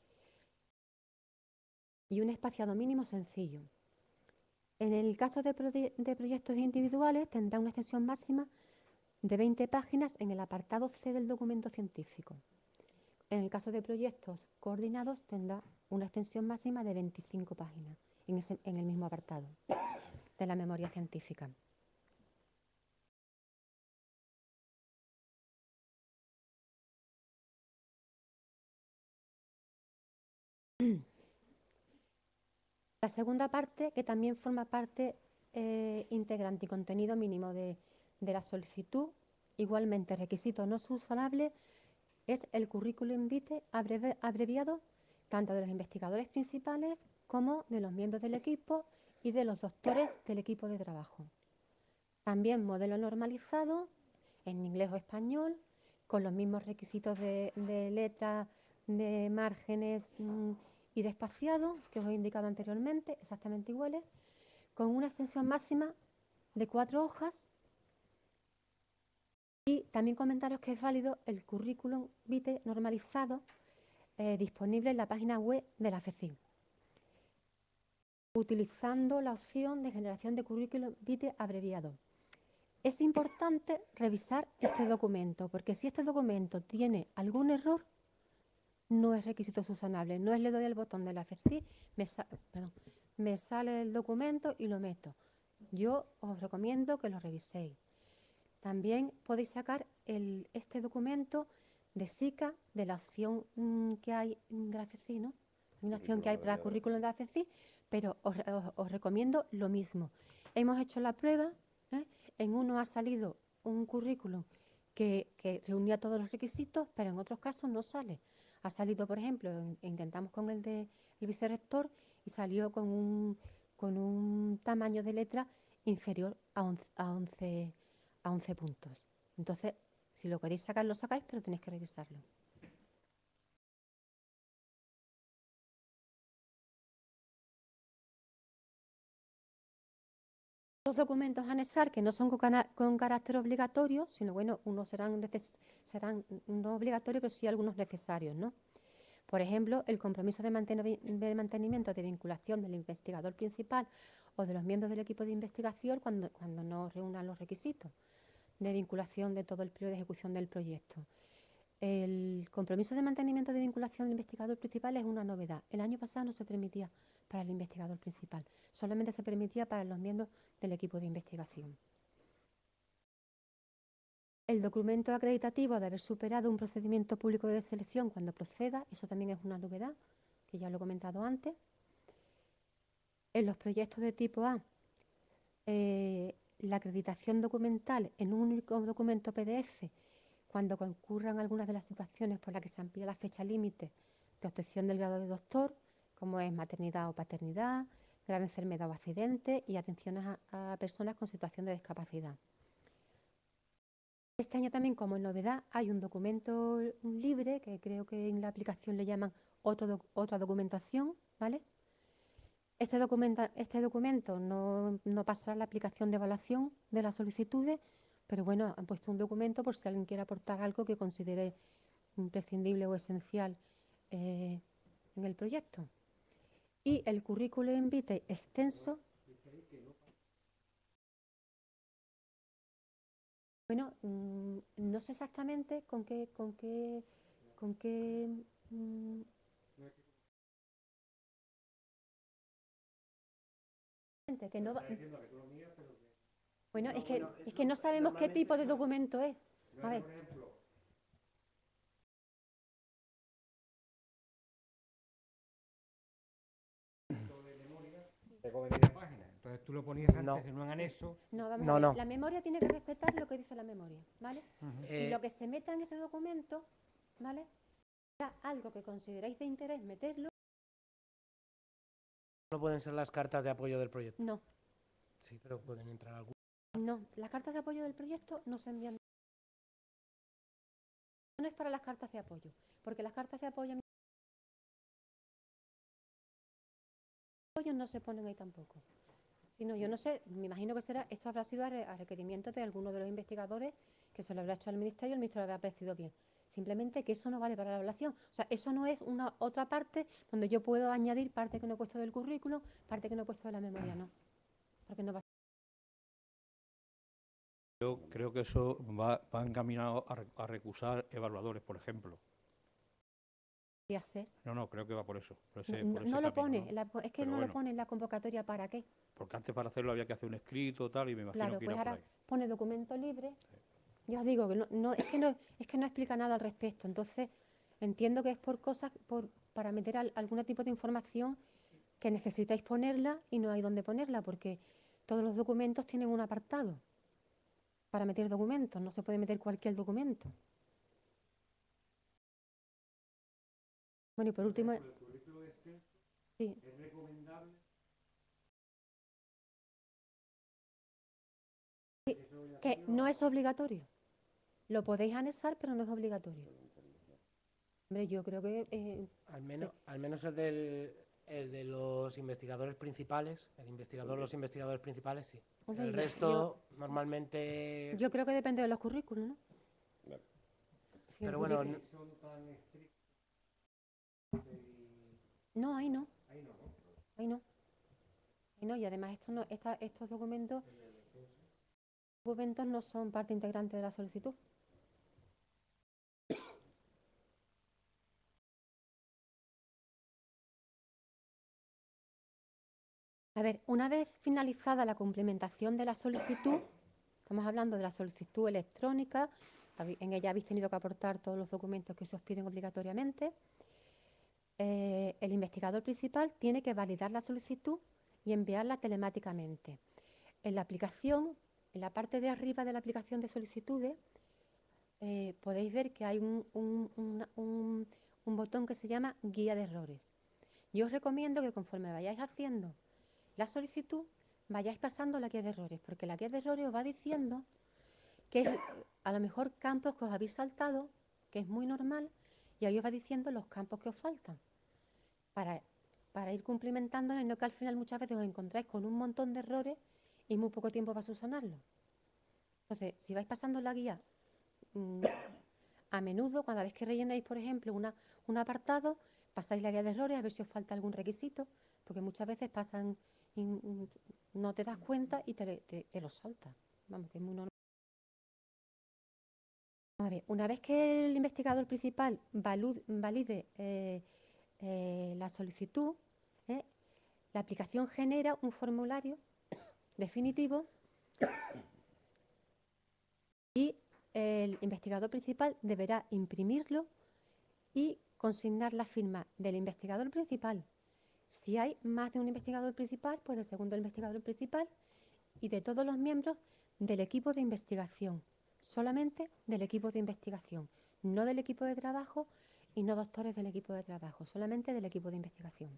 Speaker 3: Y un espaciado mínimo sencillo. En el caso de proyectos individuales tendrá una extensión máxima de 20 páginas en el apartado C del documento científico. En el caso de proyectos coordinados tendrá una extensión máxima de 25 páginas en el mismo apartado de la memoria científica. La segunda parte, que también forma parte integrante y contenido mínimo de la solicitud, igualmente requisito no subsanable, es el currículum vitae abreviado tanto de los investigadores principales como de los miembros del equipo y de los doctores del equipo de trabajo. También modelo normalizado en inglés o español, con los mismos requisitos de letra, de márgenes y de espaciado que os he indicado anteriormente, exactamente iguales, con una extensión máxima de 4 hojas. Y también comentaros que es válido el currículum vitae normalizado disponible en la página web de la FECIN, utilizando la opción de generación de currículum vitae abreviado. Es importante revisar este documento, porque si este documento tiene algún error, no es requisito subsanable. No es le doy el botón de la FECIN, me sale el documento y lo meto. Yo os recomiendo que lo reviséis. También podéis sacar este documento de SICA, de la opción que hay de la FECIN, ¿no? Hay una opción que hay para currículum de la FECIN, pero os recomiendo lo mismo. Hemos hecho la prueba, en uno ha salido un currículum que reunía todos los requisitos, pero en otros casos no sale. Ha salido, por ejemplo, intentamos con el del vicerrector y salió con un tamaño de letra inferior a 11 a 11 puntos. Entonces, si lo queréis sacar, lo sacáis, pero tenéis que revisarlo. Los documentos a anexar que no son con carácter obligatorio, sino bueno, unos serán no obligatorios, pero sí algunos necesarios, ¿no? Por ejemplo, el compromiso de mantenimiento de vinculación del investigador principal o de los miembros del equipo de investigación cuando no reúnan los requisitos de vinculación de todo el periodo de ejecución del proyecto. El compromiso de mantenimiento de vinculación del investigador principal es una novedad. El año pasado no se permitía para el investigador principal, solamente se permitía para los miembros del equipo de investigación. El documento acreditativo de haber superado un procedimiento público de selección cuando proceda, eso también es una novedad, que ya lo he comentado antes. En los proyectos de tipo A, la acreditación documental en un único documento PDF, cuando concurran algunas de las situaciones por las que se amplía la fecha límite de obtención del grado de doctor, como es maternidad o paternidad, grave enfermedad o accidente y atenciones a personas con situación de discapacidad. Este año también, como novedad, hay un documento libre, que creo que en la aplicación le llaman otra documentación, ¿vale? Este documento no pasará a la aplicación de evaluación de las solicitudes, pero bueno, han puesto un documento por si alguien quiere aportar algo que considere imprescindible o esencial en el proyecto. Y el currículum vitae extenso. Bueno, no sé exactamente con qué que no va- bueno, es que no sabemos qué tipo de documento es. A ver.
Speaker 4: Entonces tú lo ponías antes en un anexo.
Speaker 3: No, vamos a ver. La memoria tiene que respetar lo que dice la memoria, ¿vale? Y lo que se meta en ese documento, ¿vale? Será algo que consideráis de interés meterlo.
Speaker 2: ¿No pueden ser las cartas de apoyo del proyecto?
Speaker 3: No.
Speaker 2: Sí, pero pueden entrar algunas.
Speaker 3: No, las cartas de apoyo del proyecto no se envían. No es para las cartas de apoyo, porque las cartas de apoyo no se ponen ahí tampoco. Sino, yo no sé, me imagino que esto habrá sido a requerimiento de alguno de los investigadores que se lo habrá hecho al ministerio y el ministro le habrá parecido bien. Simplemente que eso no vale para la evaluación. O sea, eso no es una otra parte donde yo puedo añadir parte que no he puesto del currículum, parte que no he puesto de la memoria, no. Porque no va a ser.
Speaker 5: Yo creo que eso va encaminado a recusar evaluadores, por ejemplo.
Speaker 3: Ser.
Speaker 5: No, creo que va por eso.
Speaker 3: No lo pone, es que no lo pone en la convocatoria, ¿para qué?
Speaker 5: Porque antes para hacerlo había que hacer un escrito, tal, y me imagino
Speaker 3: claro,
Speaker 5: que
Speaker 3: pues
Speaker 5: irá
Speaker 3: ahora
Speaker 5: por ahí.
Speaker 3: Pone documento libre. Sí. Yo os digo que es que no explica nada al respecto. Entonces, entiendo que es por cosas, para meter algún tipo de información que necesitáis ponerla y no hay dónde ponerla, porque todos los documentos tienen un apartado para meter documentos, no se puede meter cualquier documento. Bueno, y por último...
Speaker 4: El currículo
Speaker 3: sí.
Speaker 4: ¿Es recomendable?
Speaker 3: Sí, que no es obligatorio. Lo podéis anexar, pero no es obligatorio. Hombre, yo creo que...
Speaker 2: Al menos el de los investigadores principales, los investigadores principales, sí.
Speaker 3: Hombre,
Speaker 2: el resto, normalmente...
Speaker 3: Yo creo que depende de los currículos, ¿no?
Speaker 1: Claro.
Speaker 3: Si
Speaker 2: pero bueno...
Speaker 4: ¿Son tan estrictos?
Speaker 3: No, ahí no.
Speaker 4: Ahí no, ¿no?
Speaker 3: Ahí no. Ahí no, y además estos documentos no son parte integrante de la solicitud. A ver, una vez finalizada la complementación de la solicitud, estamos hablando de la solicitud electrónica, en ella habéis tenido que aportar todos los documentos que se os piden obligatoriamente. El investigador principal tiene que validar la solicitud y enviarla telemáticamente. En la aplicación, en la parte de arriba de la aplicación de solicitudes, podéis ver que hay un botón que se llama guía de errores. Yo os recomiendo que conforme vayáis haciendo la solicitud, vayáis pasando la guía de errores, porque la guía de errores os va diciendo que es a lo mejor campos que os habéis saltado, que es muy normal, y ahí os va diciendo los campos que os faltan, para ir cumplimentando, y no que al final muchas veces os encontráis con un montón de errores y muy poco tiempo para subsanarlos. Entonces, si vais pasando la guía a menudo, cada vez que rellenáis, por ejemplo, un apartado, pasáis la guía de errores a ver si os falta algún requisito, porque muchas veces pasan y no te das cuenta y te los saltas. Vamos, que es muy normal. A ver, una vez que el investigador principal valide la solicitud, la aplicación genera un formulario definitivo y el investigador principal deberá imprimirlo y consignar la firma del investigador principal. Si hay más de un investigador principal, pues del segundo investigador principal y de todos los miembros del equipo de investigación. Solamente del equipo de investigación, no del equipo de trabajo y no doctores del equipo de trabajo, solamente del equipo de investigación.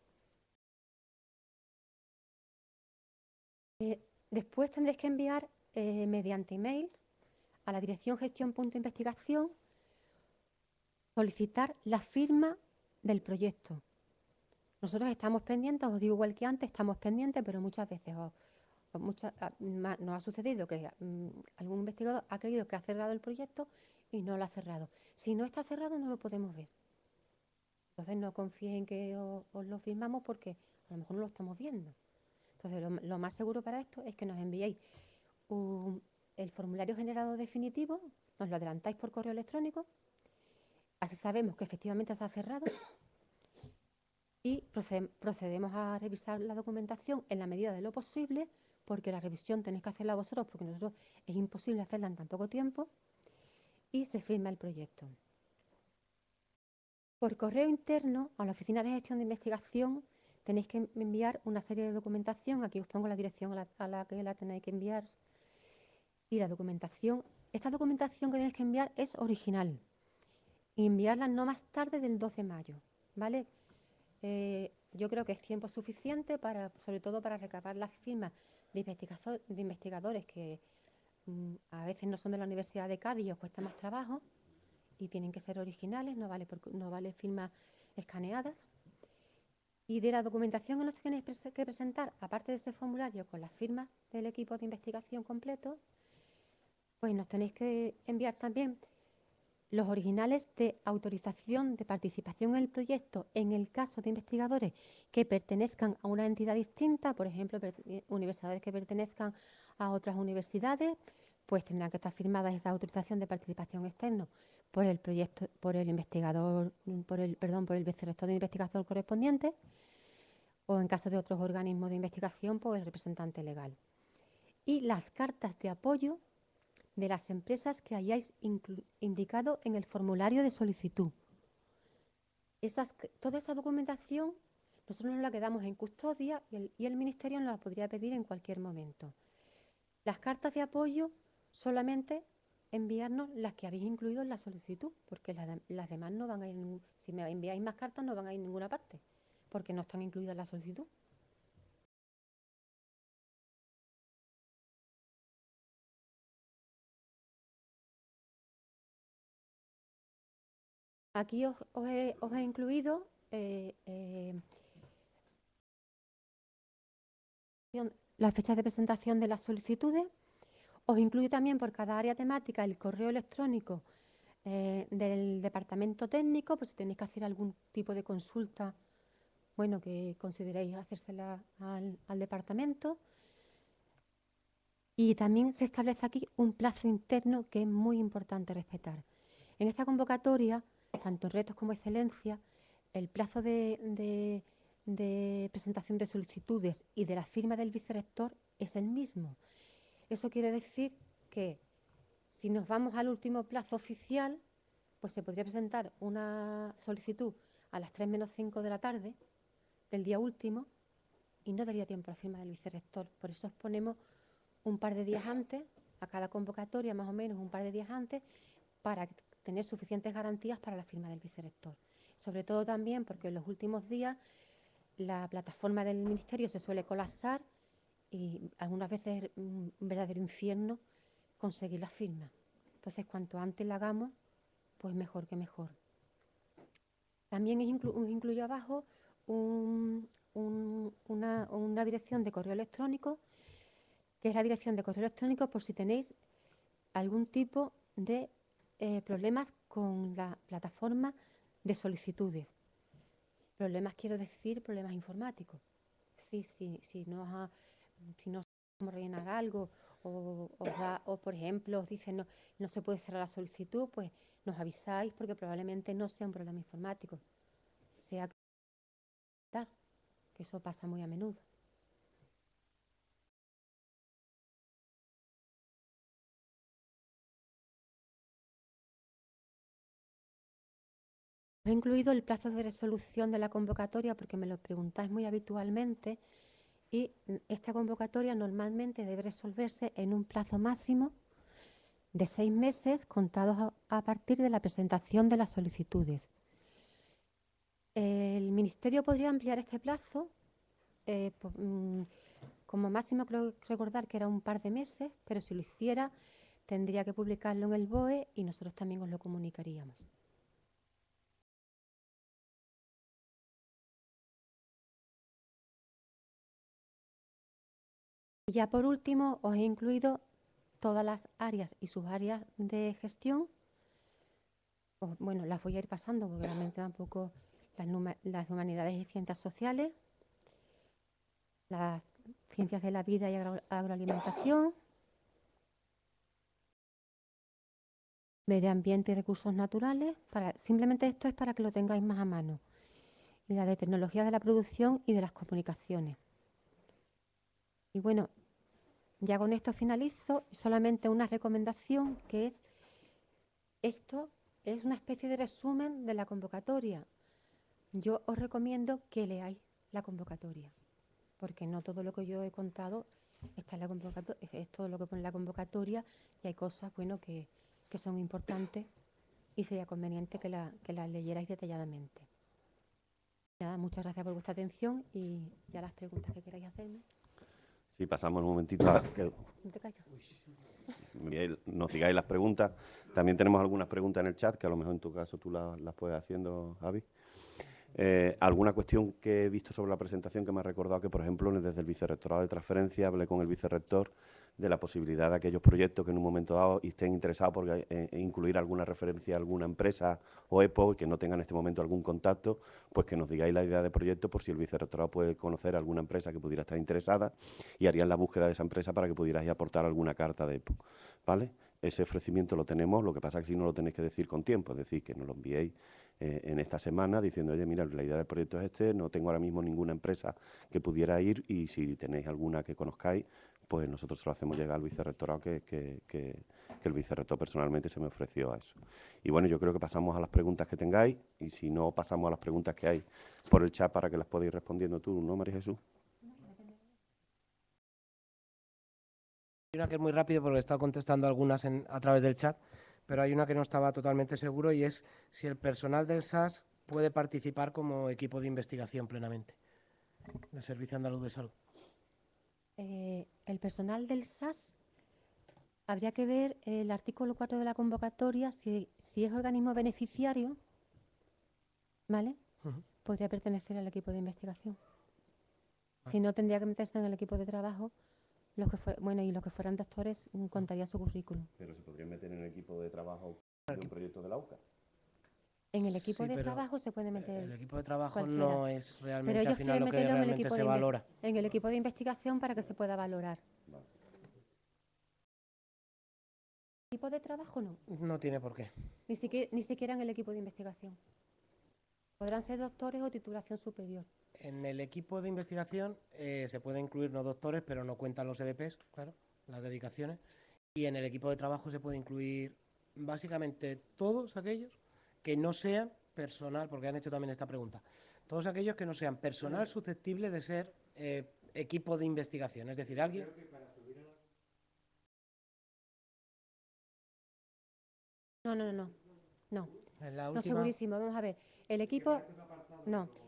Speaker 3: Después tendréis que enviar mediante email a la dirección gestión.investigación solicitar la firma del proyecto. Nosotros estamos pendientes, os digo igual que antes, estamos pendientes, pero muchas veces nos ha sucedido que algún investigador ha creído que ha cerrado el proyecto y no lo ha cerrado. Si no está cerrado, no lo podemos ver. Entonces no confíen en que os lo firmamos porque a lo mejor no lo estamos viendo. Entonces lo más seguro para esto es que nos enviéis el formulario generado definitivo, nos lo adelantáis por correo electrónico, así sabemos que efectivamente se ha cerrado y procedemos a revisar la documentación en la medida de lo posible, porque la revisión tenéis que hacerla vosotros, porque nosotros es imposible hacerla en tan poco tiempo, y se firma el proyecto. Por correo interno, a la Oficina de Gestión de Investigación, tenéis que enviar una serie de documentación. Aquí os pongo la dirección a la que la tenéis que enviar. Y la documentación, esta documentación que tenéis que enviar es original. Y enviarla no más tarde del 12 de mayo, ¿vale? Yo creo que es tiempo suficiente, sobre todo para recabar las firmas de investigadores que a veces no son de la Universidad de Cádiz y os cuesta más trabajo y tienen que ser originales, no vale firmas escaneadas. Y de la documentación que nos tenéis que presentar, aparte de ese formulario con las firmas del equipo de investigación completo, pues nos tenéis que enviar también los originales de autorización de participación en el proyecto en el caso de investigadores que pertenezcan a una entidad distinta, por ejemplo, universidades que pertenezcan a otras universidades, pues tendrán que estar firmadas esa autorización de participación externa por el vicerrector de investigación correspondiente, o en caso de otros organismos de investigación, pues el representante legal. Y las cartas de apoyo de las empresas que hayáis indicado en el formulario de solicitud. Toda esta documentación nosotros nos la quedamos en custodia y el Ministerio nos la podría pedir en cualquier momento. Las cartas de apoyo solamente enviarnos las que habéis incluido en la solicitud, porque las demás no van a ir, si me enviáis más cartas no van a ir en ninguna parte, porque no están incluidas en la solicitud. Aquí os he incluido las fechas de presentación de las solicitudes. Os incluyo también por cada área temática el correo electrónico del departamento técnico, por si tenéis que hacer algún tipo de consulta, bueno, que consideréis hacérsela al departamento. Y también se establece aquí un plazo interno que es muy importante respetar. En esta convocatoria, tanto en retos como excelencia, el plazo de presentación de solicitudes y de la firma del vicerrector es el mismo. Eso quiere decir que si nos vamos al último plazo oficial, pues se podría presentar una solicitud a las 3 menos 5 de la tarde del día último y no daría tiempo a la firma del vicerrector. Por eso os ponemos un par de días antes, a cada convocatoria más o menos un par de días antes, para tener suficientes garantías para la firma del vicerrector. Sobre todo también porque en los últimos días la plataforma del Ministerio se suele colapsar y algunas veces es un verdadero infierno conseguir la firma. Entonces, cuanto antes la hagamos, pues mejor que mejor. También incluyo abajo una dirección de correo electrónico, que es la dirección de correo electrónico por si tenéis algún tipo de problemas con la plataforma de solicitudes. Problemas, quiero decir, problemas informáticos. Es decir, si no sabemos rellenar algo o por ejemplo, os dicen no se puede cerrar la solicitud, pues nos avisáis porque probablemente no sea un problema informático, sea que eso pasa muy a menudo. He incluido el plazo de resolución de la convocatoria porque me lo preguntáis muy habitualmente y esta convocatoria normalmente debe resolverse en un plazo máximo de 6 meses contados a partir de la presentación de las solicitudes. El Ministerio podría ampliar este plazo, como máximo creo recordar que era un par de meses, pero si lo hiciera tendría que publicarlo en el BOE y nosotros también os lo comunicaríamos. Y ya por último os he incluido todas las áreas y subáreas de gestión. Bueno, las voy a ir pasando porque realmente tampoco las humanidades y ciencias sociales, las ciencias de la vida y agroalimentación, medio ambiente y recursos naturales. Simplemente esto es para que lo tengáis más a mano. Y la de tecnología de la producción y de las comunicaciones. Y bueno, ya con esto finalizo. Solamente una recomendación que es, esto es una especie de resumen de la convocatoria. Yo os recomiendo que leáis la convocatoria, porque no todo lo que yo he contado está en la convocatoria, es todo lo que pone en la convocatoria y hay cosas, bueno, que son importantes y sería conveniente que las leyerais detalladamente. Nada, muchas gracias por vuestra atención y ya las preguntas que queráis hacerme.
Speaker 1: Sí, pasamos un momentito a que
Speaker 3: No te calles.
Speaker 1: nos digáis las preguntas. También tenemos algunas preguntas en el chat, que a lo mejor en tu caso tú las puedes haciendo, Javi. Alguna cuestión que he visto sobre la presentación que me ha recordado que, por ejemplo, desde el Vicerrectorado de Transferencia hablé con el vicerrector de la posibilidad de aquellos proyectos que en un momento dado estén interesados por incluir alguna referencia a alguna empresa o EPO y que no tengan en este momento algún contacto, pues que nos digáis la idea de proyecto por si el Vicerrectorado puede conocer alguna empresa que pudiera estar interesada y harían la búsqueda de esa empresa para que pudierais aportar alguna carta de EPO, ¿vale? Ese ofrecimiento lo tenemos, lo que pasa es que si no lo tenéis que decir con tiempo, es decir, que nos lo enviéis en esta semana diciendo, oye, mira, la idea del proyecto es este, no tengo ahora mismo ninguna empresa que pudiera ir y si tenéis alguna que conozcáis, pues nosotros se lo hacemos llegar al vicerrectorado que el vicerrector personalmente se me ofreció a eso. Y bueno, yo creo que pasamos a las preguntas que tengáis y si no, pasamos a las preguntas que hay por el chat para que las podáis ir respondiendo tú, ¿no, María Jesús?
Speaker 2: Hay una que es muy rápido porque he estado contestando algunas a través del chat, pero hay una que no estaba totalmente seguro y es si el personal del SAS puede participar como equipo de investigación plenamente del Servicio Andaluz de Salud.
Speaker 3: El personal del SAS, habría que ver el artículo 4 de la convocatoria, si es organismo beneficiario, ¿vale? Podría pertenecer al equipo de investigación. Si no, tendría que meterse en el equipo de trabajo. Y los que fueran doctores, contaría su currículum.
Speaker 1: Pero se podría meter en el equipo de trabajo de un proyecto de la UCA.
Speaker 3: En el equipo de trabajo se puede meter.
Speaker 2: El equipo de trabajo
Speaker 3: cualquiera.
Speaker 2: No es realmente
Speaker 3: pero
Speaker 2: al final lo que realmente se valora.
Speaker 3: En el equipo de investigación para que se pueda valorar.
Speaker 1: Vale.
Speaker 3: ¿El equipo de trabajo no?
Speaker 2: No tiene por qué.
Speaker 3: Ni siquiera en el equipo de investigación. Podrán ser doctores o titulación superior.
Speaker 2: En el equipo de investigación se puede incluir no doctores, pero no cuentan los EDPs, claro, las dedicaciones. Y en el equipo de trabajo se puede incluir básicamente todos aquellos que no sean personal, porque han hecho también esta pregunta, todos aquellos que no sean personal susceptible de ser equipo de investigación, es decir, alguien...
Speaker 3: No. No, segurísimo. Vamos a ver. El equipo... No.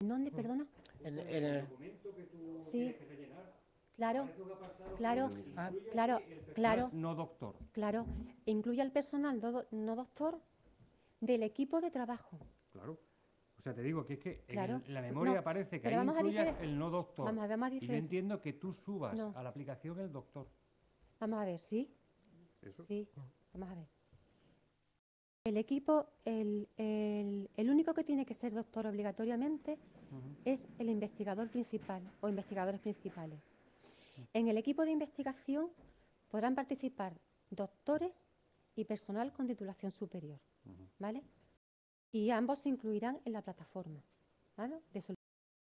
Speaker 3: ¿Dónde, perdona?
Speaker 2: En el-
Speaker 3: Sí. Claro, claro,
Speaker 2: Ah,
Speaker 3: claro, claro,
Speaker 4: No doctor.
Speaker 3: claro. Incluye al personal no doctor del equipo de trabajo.
Speaker 4: Claro. O sea, te digo que es que
Speaker 3: Claro.
Speaker 4: en la memoria
Speaker 3: No,
Speaker 4: aparece que
Speaker 3: pero
Speaker 4: ahí
Speaker 3: vamos a
Speaker 4: incluyas
Speaker 3: diferen-
Speaker 4: el no doctor.
Speaker 3: Vamos a ver más
Speaker 4: Y yo
Speaker 3: diferencia.
Speaker 4: entiendo que tú subas
Speaker 3: No.
Speaker 4: a la aplicación el doctor.
Speaker 3: Vamos a ver, sí,
Speaker 4: Eso.
Speaker 3: sí, vamos a ver. El equipo, el único que tiene que ser doctor obligatoriamente es el investigador principal o investigadores principales. En el equipo de investigación podrán participar doctores y personal con titulación superior, ¿vale? Y ambos se incluirán en la plataforma, ¿vale? De solicitud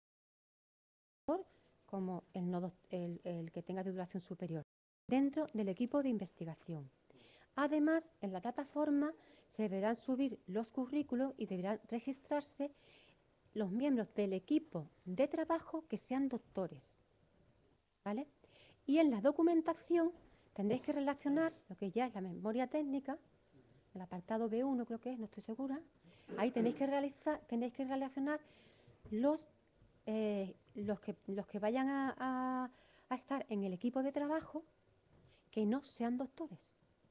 Speaker 3: como el que tenga titulación superior, dentro del equipo de investigación. Además, en la plataforma se deberán subir los currículos y deberán registrarse los miembros del equipo de trabajo que sean doctores, ¿vale? Y en la documentación tendréis que relacionar lo que ya es la memoria técnica, el apartado B1 creo que es, no estoy segura. Ahí tenéis que relacionar los que vayan a estar en el equipo de trabajo que no sean doctores.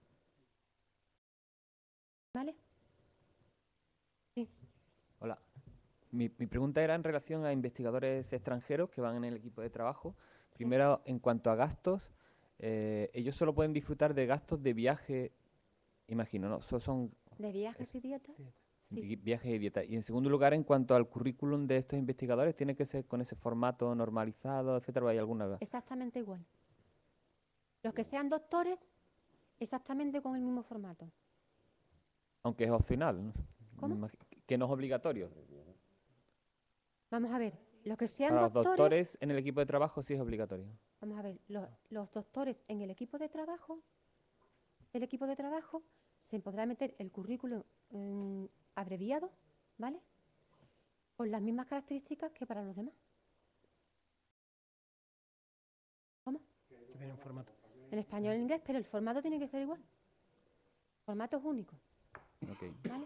Speaker 3: ¿Vale? Sí.
Speaker 6: Hola. Mi pregunta era en relación a investigadores extranjeros que van en el equipo de trabajo. Primero, en cuanto a gastos, ellos solo pueden disfrutar de gastos de viaje, imagino, ¿no? Son
Speaker 3: ¿De viajes y dietas? Sí.
Speaker 6: viajes y dietas. Y en segundo lugar, en cuanto al currículum de estos investigadores, ¿tiene que ser con ese formato normalizado, etcétera, o hay alguna?
Speaker 3: Exactamente igual. Los que sean doctores, exactamente con el mismo formato.
Speaker 6: Aunque es opcional, ¿no?
Speaker 3: ¿Cómo?
Speaker 6: Que no es obligatorio.
Speaker 3: Vamos a ver, los que sean
Speaker 6: Para los
Speaker 3: doctores,
Speaker 6: doctores en el equipo de trabajo sí es obligatorio.
Speaker 3: vamos a ver, los doctores en el equipo de trabajo, se podrá meter el currículum abreviado, ¿vale? Con las mismas características que para los demás. ¿Cómo?
Speaker 2: que viene en formato.
Speaker 3: En español y en inglés, pero el formato tiene que ser igual. El formato es único,
Speaker 6: Okay.
Speaker 3: ¿vale?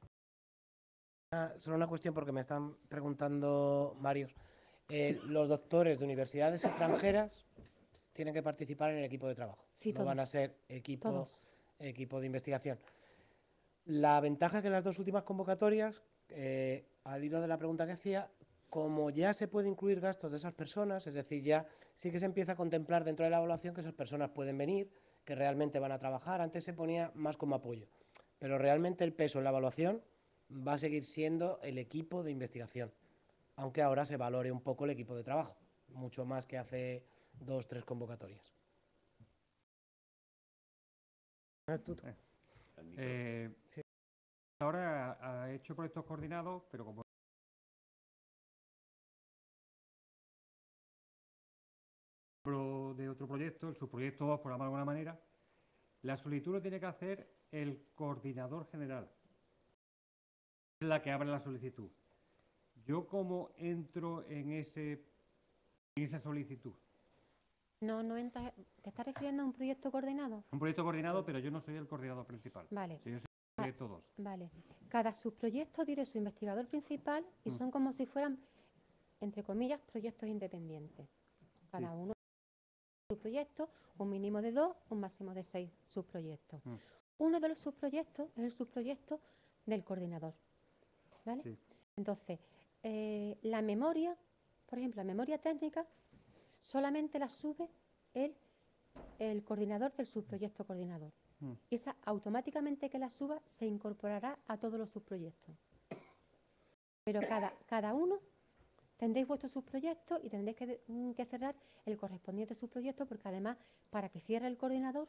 Speaker 2: Solo una cuestión porque me están preguntando varios. Los doctores de universidades extranjeras tienen que participar en el equipo de trabajo.
Speaker 3: Sí,
Speaker 2: no van a
Speaker 3: todos.
Speaker 2: ser equipo de investigación. La ventaja que en las dos últimas convocatorias, al hilo de la pregunta que hacía, como ya se puede incluir gastos de esas personas, es decir, ya sí que se empieza a contemplar dentro de la evaluación que esas personas pueden venir, que realmente van a trabajar. Antes se ponía más como apoyo, pero realmente el peso en la evaluación va a seguir siendo el equipo de investigación, aunque ahora se valore un poco el equipo de trabajo, mucho más que hace 2 o 3 convocatorias.
Speaker 4: Sí. Ahora ha hecho proyectos coordinados, pero como de otro proyecto, el subproyecto 2, por llamarlo de alguna manera, la solicitud lo tiene que hacer el coordinador general. Es la que abre la solicitud. ¿Yo cómo entro en esa solicitud?
Speaker 3: No entra, ¿te estás refiriendo a un proyecto coordinado?
Speaker 4: Un proyecto coordinado, pero yo no soy el coordinador principal.
Speaker 3: Vale.
Speaker 4: Yo soy el proyecto 2.
Speaker 3: Vale. Cada subproyecto tiene su investigador principal y son como si fueran, entre comillas, proyectos independientes. Cada uno subproyectos, un mínimo de 2, un máximo de 6 subproyectos. Uno de los subproyectos es el subproyecto del coordinador, ¿vale?
Speaker 4: Sí.
Speaker 3: Entonces, la memoria, por ejemplo, la memoria técnica, solamente la sube el coordinador del subproyecto coordinador. Y esa, automáticamente que la suba, se incorporará a todos los subproyectos. Pero cada uno tendréis vuestro subproyecto y tendréis que cerrar el correspondiente subproyecto, porque además, para que cierre el coordinador,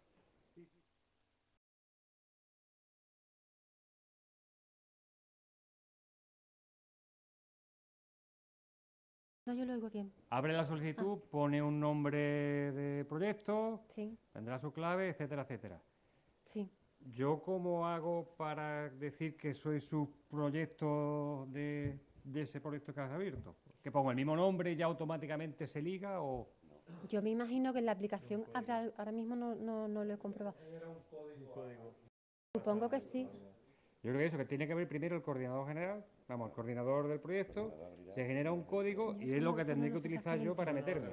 Speaker 3: no, yo lo oigo bien.
Speaker 4: Abre la solicitud, pone un nombre de proyecto,
Speaker 3: Sí,
Speaker 4: tendrá su clave, etcétera, etcétera.
Speaker 3: sí.
Speaker 4: ¿Yo cómo hago para decir que soy subproyecto de ese proyecto que has abierto? ¿Que pongo el mismo nombre y ya automáticamente se liga o...?
Speaker 3: Yo me imagino que en la aplicación habrá, ahora mismo no lo he comprobado. Supongo que sí.
Speaker 4: Yo creo que eso, que tiene que ver primero el coordinador general, vamos, el coordinador del proyecto, se genera un código y es lo que tendré que utilizar yo para meterme.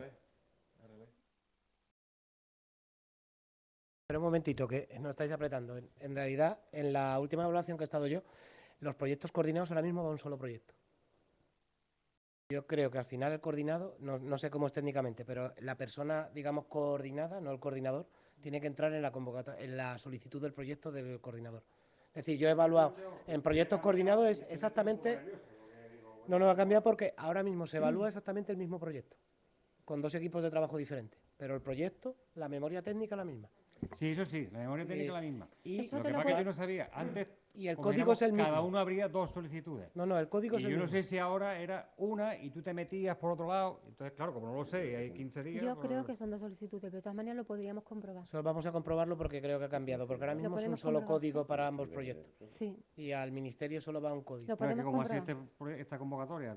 Speaker 2: Pero un momentito, que no estáis apretando. En realidad, en la última evaluación que he estado yo, los proyectos coordinados ahora mismo va un solo proyecto. Yo creo que al final el coordinado, no sé cómo es técnicamente, pero la persona, digamos, coordinada, no el coordinador, tiene que entrar en la convocatoria, en la solicitud del proyecto del coordinador. Es decir, yo he evaluado en proyectos coordinados es exactamente... No va a cambiar porque ahora mismo se evalúa exactamente el mismo proyecto, con dos equipos de trabajo diferentes, pero el proyecto, la memoria técnica es la misma.
Speaker 4: Sí, eso sí, la memoria técnica es la misma.
Speaker 2: Y
Speaker 4: Lo que pasa es que yo no sabía, antes
Speaker 2: y el
Speaker 4: como
Speaker 2: código
Speaker 4: digamos,
Speaker 2: es el mismo.
Speaker 4: cada uno habría dos solicitudes.
Speaker 2: No, el código es
Speaker 4: Y
Speaker 2: el
Speaker 4: yo no
Speaker 2: mismo.
Speaker 4: sé si ahora era una y tú te metías por otro lado. Entonces, claro, como no lo sé, hay 15 días...
Speaker 3: Yo
Speaker 4: pues-
Speaker 3: creo que son dos solicitudes, pero de todas maneras lo podríamos comprobar.
Speaker 2: Solo vamos a comprobarlo porque creo que ha cambiado, porque ahora mismo es un
Speaker 3: podemos
Speaker 2: solo
Speaker 3: comprobar.
Speaker 2: código para ambos proyectos.
Speaker 3: Sí,
Speaker 2: Y al ministerio solo va un código.
Speaker 3: lo
Speaker 4: Bueno, es que
Speaker 3: podemos
Speaker 4: como así
Speaker 3: comprobar.
Speaker 4: esta convocatoria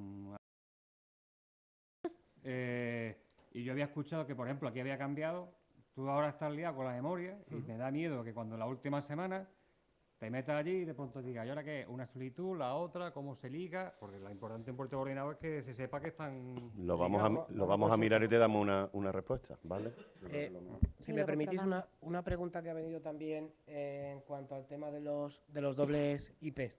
Speaker 4: y yo había escuchado que, por ejemplo, aquí había cambiado, tú ahora estás liado con la memoria y me da miedo que cuando la última semana te metas allí y de pronto digas, ¿y ahora qué? ¿Una solicitud, la otra? ¿Cómo se liga? Porque lo importante en Puerto Coordinado es que se sepa que están...
Speaker 1: Lo vamos a mirar y te damos una respuesta, ¿vale?
Speaker 2: Si
Speaker 3: Sí,
Speaker 2: me
Speaker 3: lo
Speaker 2: permitís
Speaker 3: comprobamos.
Speaker 2: una pregunta que ha venido también en cuanto al tema de los dobles IPs.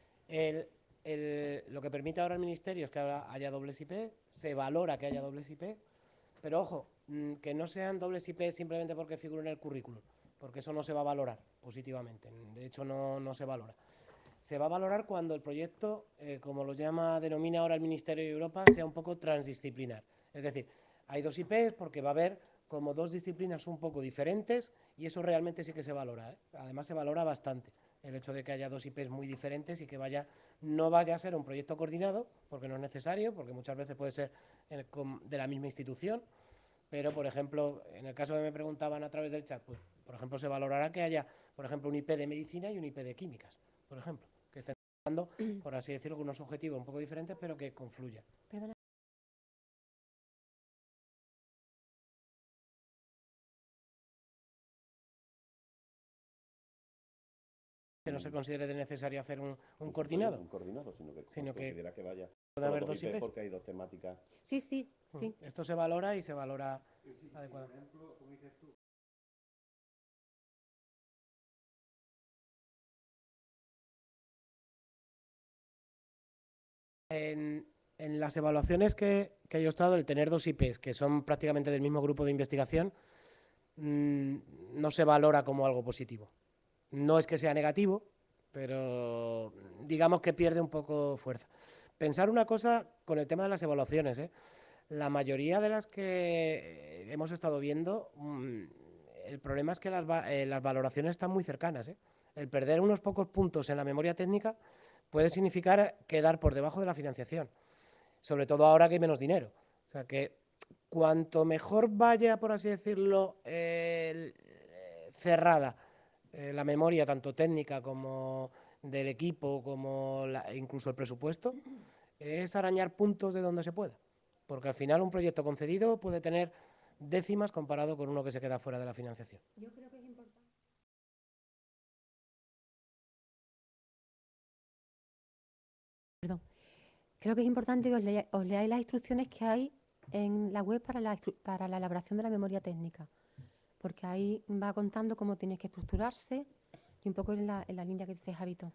Speaker 2: Lo que permite ahora el ministerio es que ahora haya dobles IP, se valora que haya dobles IP, pero ojo, que no sean dobles IP simplemente porque figuren en el currículum, porque eso no se va a valorar positivamente, de hecho no se valora. Se va a valorar cuando el proyecto, como lo denomina ahora el Ministerio de Europa, sea un poco transdisciplinar. Es decir, hay dos IPs porque va a haber como dos disciplinas un poco diferentes y eso realmente sí que se valora, ¿eh? Además se valora bastante el hecho de que haya dos IPs muy diferentes y que no vaya a ser un proyecto coordinado, porque no es necesario, porque muchas veces puede ser de la misma institución, pero, por ejemplo, en el caso que me preguntaban a través del chat, pues, por ejemplo, se valorará que haya, por ejemplo, un IP de medicina y un IP de químicas, por ejemplo, que estén trabajando, por así decirlo, con unos objetivos un poco diferentes, pero que confluyan.
Speaker 3: Perdona.
Speaker 2: Que no se considere necesario hacer un coordinado.
Speaker 1: Un coordinado, sino que
Speaker 2: que
Speaker 1: considera que vaya
Speaker 2: puede haber
Speaker 1: solo
Speaker 2: dos
Speaker 1: IP
Speaker 2: IPs.
Speaker 1: porque hay dos temáticas.
Speaker 3: Sí, sí, sí.
Speaker 2: Esto se valora y se valora adecuadamente. En las evaluaciones que yo he estado, el tener dos IPs que son prácticamente del mismo grupo de investigación no se valora como algo positivo. No es que sea negativo, pero digamos que pierde un poco fuerza. Pensar una cosa con el tema de las evaluaciones, ¿eh? La mayoría de las que hemos estado viendo, el problema es que las valoraciones están muy cercanas, ¿eh? El perder unos pocos puntos en la memoria técnica puede significar quedar por debajo de la financiación, sobre todo ahora que hay menos dinero. O sea que cuanto mejor vaya, por así decirlo, cerrada la memoria, tanto técnica como del equipo, como incluso el presupuesto, es arañar puntos de donde se pueda. Porque al final un proyecto concedido puede tener décimas comparado con uno que se queda fuera de la financiación.
Speaker 3: Yo creo que es importante. Perdón. Creo que es importante que os leáis las instrucciones que hay en la web para la elaboración de la memoria técnica, porque ahí va contando cómo tienes que estructurarse y un poco en la línea que dice Javito.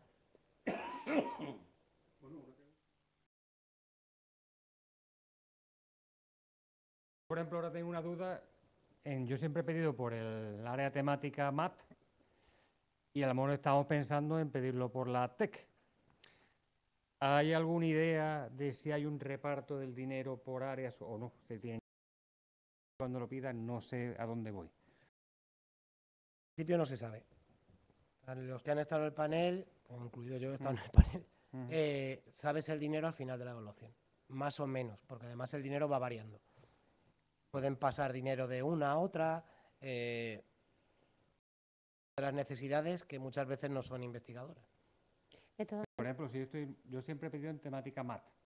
Speaker 4: Por ejemplo, ahora tengo una duda. Yo siempre he pedido por el área temática MAT y a lo mejor estamos pensando en pedirlo por la TEC. ¿Hay alguna idea de si hay un reparto del dinero por áreas o no? Cuando lo pidan no sé a dónde voy.
Speaker 2: En principio no se sabe. Los que han estado en el panel, incluido yo he estado en el panel, sabes el dinero al final de la evaluación, más o menos, porque además el dinero va variando. Pueden pasar dinero de una a otra, de las necesidades que muchas veces no son investigadoras.
Speaker 4: Por ejemplo, si yo siempre he pedido en temática MAT.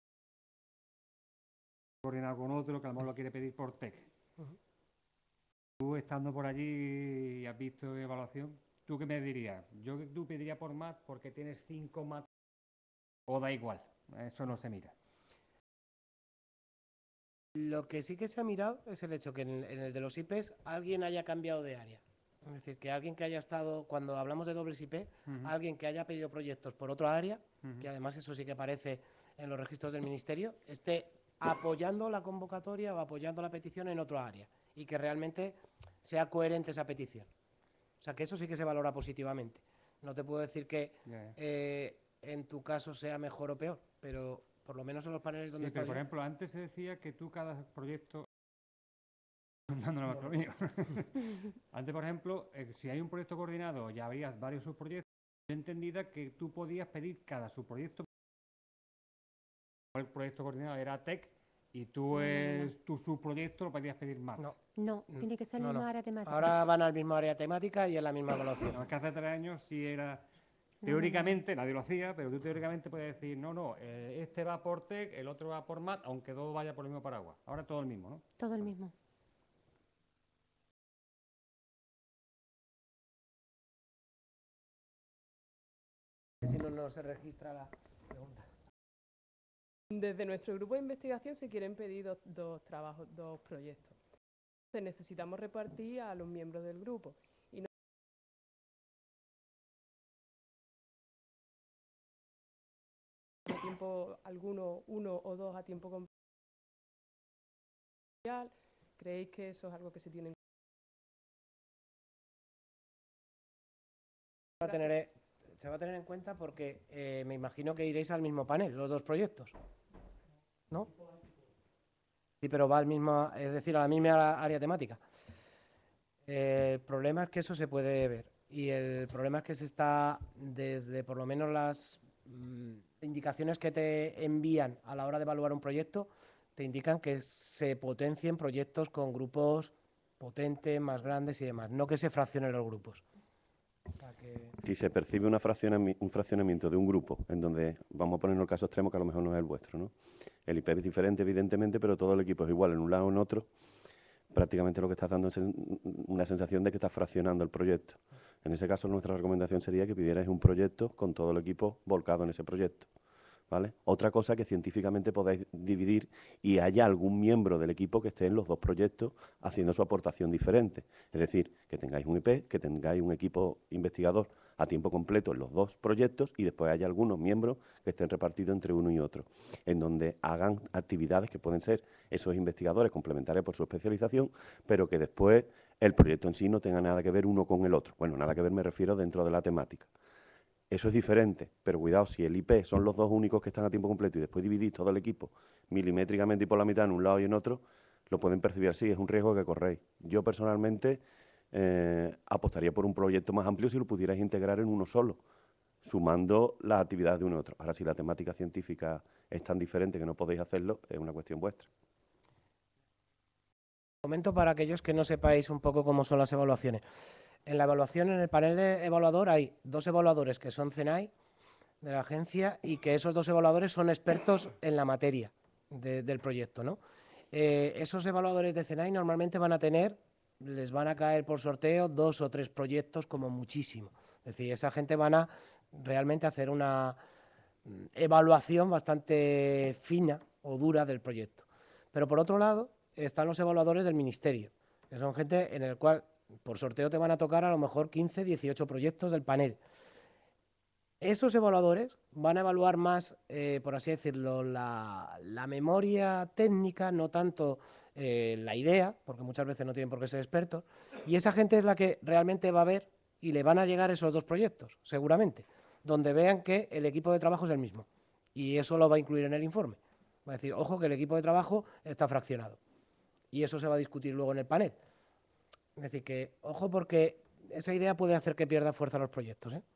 Speaker 4: Coordinar con otro que a lo mejor lo quiere pedir por TEC. Tú estando por allí y has visto evaluación, ¿tú qué me dirías? Tú pediría por mat porque tienes 5 mat o da igual, eso no se mira.
Speaker 2: Lo que sí que se ha mirado es el hecho que en el de los IPs alguien haya cambiado de área. Es decir, que alguien que haya estado, cuando hablamos de dobles IP, alguien que haya pedido proyectos por otra área, que además eso sí que aparece en los registros del Ministerio, esté apoyando la convocatoria o apoyando la petición en otra área y que realmente sea coherente esa petición. O sea, que eso sí que se valora positivamente. No te puedo decir que en tu caso sea mejor o peor, pero por lo menos en los paneles donde está.
Speaker 4: Por ejemplo, antes se decía que tú cada proyecto... dándole más mío. Antes, por ejemplo, si hay un proyecto coordinado y había varios subproyectos, yo entendía que tú podías pedir cada subproyecto. El proyecto coordinado era TEC y tú tu subproyecto lo podías pedir más.
Speaker 3: No, tiene que ser la misma área temática.
Speaker 2: Ahora van al mismo área temática y en la misma evaluación.
Speaker 4: No, es que hace 3 años sí era... Teóricamente, nadie lo hacía, pero tú teóricamente puedes decir, este va por TEC, el otro va por MAT, aunque todo vaya por el mismo paraguas. Ahora todo el mismo, ¿no?
Speaker 3: Todo el mismo.
Speaker 2: Si no se registra la pregunta.
Speaker 7: Desde nuestro grupo de investigación se quieren pedir dos trabajos, 2 proyectos. Entonces necesitamos repartir a los miembros del grupo. Y no tiempo alguno, 1 o 2 a tiempo completo. ¿Creéis que eso es algo que se tiene en
Speaker 2: cuenta? Se va a tener en cuenta porque me imagino que iréis al mismo panel, los 2 proyectos, ¿no? Sí, pero va al mismo, es decir, a la misma área temática. El problema es que eso se puede ver y el problema es que se está desde por lo menos las indicaciones que te envían a la hora de evaluar un proyecto, te indican que se potencien proyectos con grupos potentes, más grandes y demás, no que se fraccionen los grupos.
Speaker 1: Si se percibe un fraccionamiento de un grupo, en donde vamos a poner el caso extremo que a lo mejor no es el vuestro, ¿no? El IP es diferente, evidentemente, pero todo el equipo es igual en un lado o en otro, prácticamente lo que estás dando es una sensación de que estás fraccionando el proyecto. En ese caso, nuestra recomendación sería que pidierais un proyecto con todo el equipo volcado en ese proyecto, ¿vale? Otra cosa que científicamente podáis dividir y haya algún miembro del equipo que esté en los 2 proyectos haciendo su aportación diferente. Es decir, que tengáis un IP, que tengáis un equipo investigador a tiempo completo en los 2 proyectos y después haya algunos miembros que estén repartidos entre uno y otro, en donde hagan actividades que pueden ser esos investigadores complementarios por su especialización, pero que después el proyecto en sí no tenga nada que ver uno con el otro. Bueno, nada que ver me refiero dentro de la temática. Eso es diferente, pero cuidado, si el IP son los 2 únicos que están a tiempo completo y después dividís todo el equipo milimétricamente y por la mitad en un lado y en otro, lo pueden percibir así, es un riesgo que corréis. Yo personalmente apostaría por un proyecto más amplio si lo pudierais integrar en uno solo, sumando las actividades de uno y otro. Ahora, si la temática científica es tan diferente que no podéis hacerlo, es una cuestión vuestra.
Speaker 2: Comento para aquellos que no sepáis un poco cómo son las evaluaciones. En la evaluación, en el panel de evaluador, hay 2 evaluadores que son CENAI de la agencia y que esos 2 evaluadores son expertos en la materia del proyecto, ¿no? Esos evaluadores de CENAI normalmente les van a caer por sorteo 2 o 3 proyectos como muchísimo. Es decir, esa gente van a realmente hacer una evaluación bastante fina o dura del proyecto. Pero por otro lado, están los evaluadores del Ministerio, que son gente en el cual por sorteo te van a tocar a lo mejor 15, 18 proyectos del panel. Esos evaluadores van a evaluar más, por así decirlo, la memoria técnica, no tanto la idea, porque muchas veces no tienen por qué ser expertos, y esa gente es la que realmente va a ver y le van a llegar esos 2 proyectos, seguramente, donde vean que el equipo de trabajo es el mismo. Y eso lo va a incluir en el informe. Va a decir, ojo, que el equipo de trabajo está fraccionado. Y eso se va a discutir luego en el panel. Es decir, que ojo porque esa idea puede hacer que pierda fuerza los proyectos, ¿eh?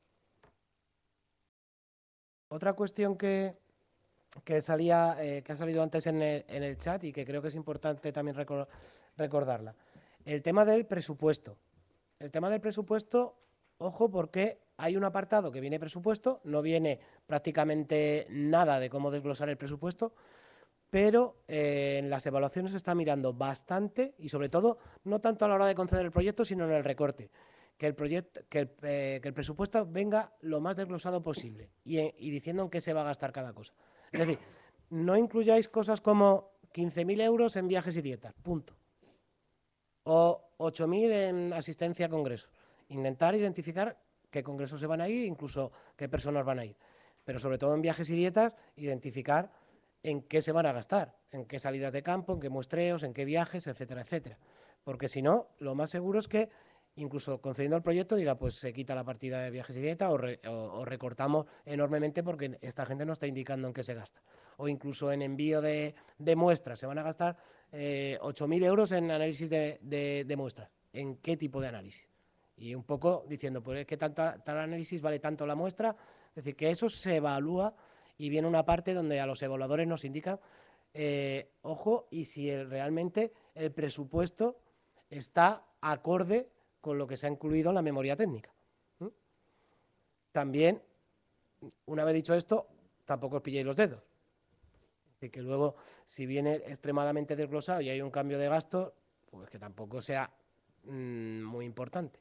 Speaker 2: Otra cuestión que ha salido antes en el chat y que creo que es importante también recordarla. El tema del presupuesto. El tema del presupuesto, ojo, porque hay un apartado que viene presupuesto, no viene prácticamente nada de cómo desglosar el presupuesto, pero en las evaluaciones se está mirando bastante y sobre todo no tanto a la hora de conceder el proyecto, sino en el recorte. que el proyecto, que el presupuesto venga lo más desglosado posible y diciendo en qué se va a gastar cada cosa. Es decir, no incluyáis cosas como 15.000 euros en viajes y dietas, punto. O 8.000 en asistencia a congresos. Intentar identificar qué congresos se van a ir, incluso qué personas van a ir. Pero sobre todo en viajes y dietas, identificar en qué se van a gastar, en qué salidas de campo, en qué muestreos, en qué viajes, etcétera, etcétera. Porque si no, lo más seguro es que incluso concediendo el proyecto diga, pues se quita la partida de viajes y dieta o recortamos enormemente porque esta gente no está indicando en qué se gasta. O incluso en envío de muestras, se van a gastar 8.000 euros en análisis de muestras. ¿En qué tipo de análisis? Y un poco diciendo, pues es que tal análisis vale tanto la muestra, es decir, que eso se evalúa y viene una parte donde a los evaluadores nos indican, ojo, y si realmente el presupuesto está acorde con lo que se ha incluido en la memoria técnica. También, una vez dicho esto, tampoco os pilléis los dedos. Es decir, que luego, si viene extremadamente desglosado y hay un cambio de gasto, pues que tampoco sea muy importante.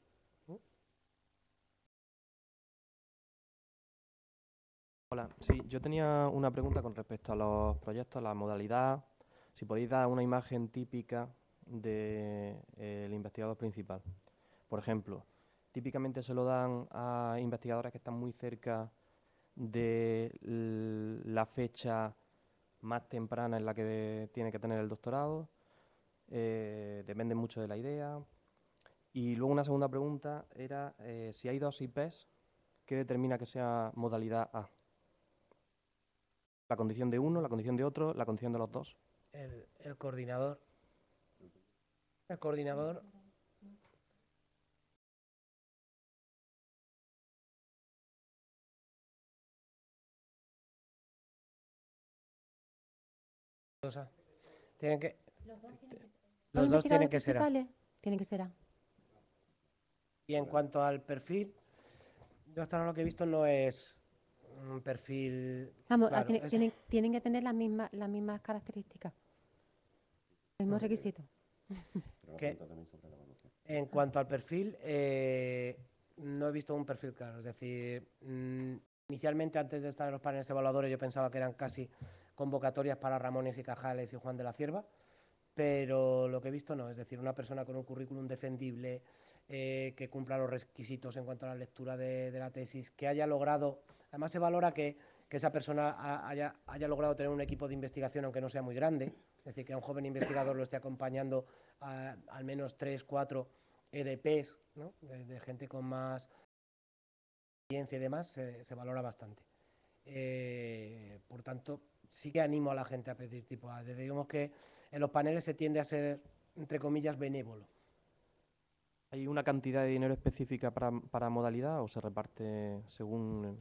Speaker 8: Hola, sí, yo tenía una pregunta con respecto a los proyectos, la modalidad, si podéis dar una imagen típica del investigador principal. Por ejemplo, típicamente se lo dan a investigadores que están muy cerca de la fecha más temprana en la que tiene que tener el doctorado, depende mucho de la idea. Y luego una segunda pregunta era si hay dos IPs, ¿qué determina que sea modalidad A? ¿La condición de uno, la condición de otro, la condición de los dos?
Speaker 2: El coordinador. El coordinador. Tienen que, los dos tienen que ser A.
Speaker 3: Tienen que ser A.
Speaker 2: Y en cuanto al perfil, yo hasta ahora lo que he visto no es un perfil.
Speaker 3: Vamos,
Speaker 2: claro,
Speaker 3: tienen que tener las mismas características, los mismos requisitos.
Speaker 2: En cuanto al perfil, no he visto un perfil claro. Es decir, inicialmente antes de estar en los paneles evaluadores yo pensaba que eran casi convocatorias para Ramones y Cajales y Juan de la Cierva, pero lo que he visto no. Es decir, una persona con un currículum defendible, que cumpla los requisitos en cuanto a la lectura de la tesis, que haya logrado, además se valora que esa persona haya logrado tener un equipo de investigación aunque no sea muy grande, es decir, que a un joven investigador lo esté acompañando al menos 3, 4 EDPs, ¿no? de gente con más experiencia y demás, se valora bastante. Por tanto, sí que animo a la gente a pedir tipo A. Digamos que en los paneles se tiende a ser, entre comillas, benévolo.
Speaker 8: ¿Hay una cantidad de dinero específica para modalidad o se reparte según...?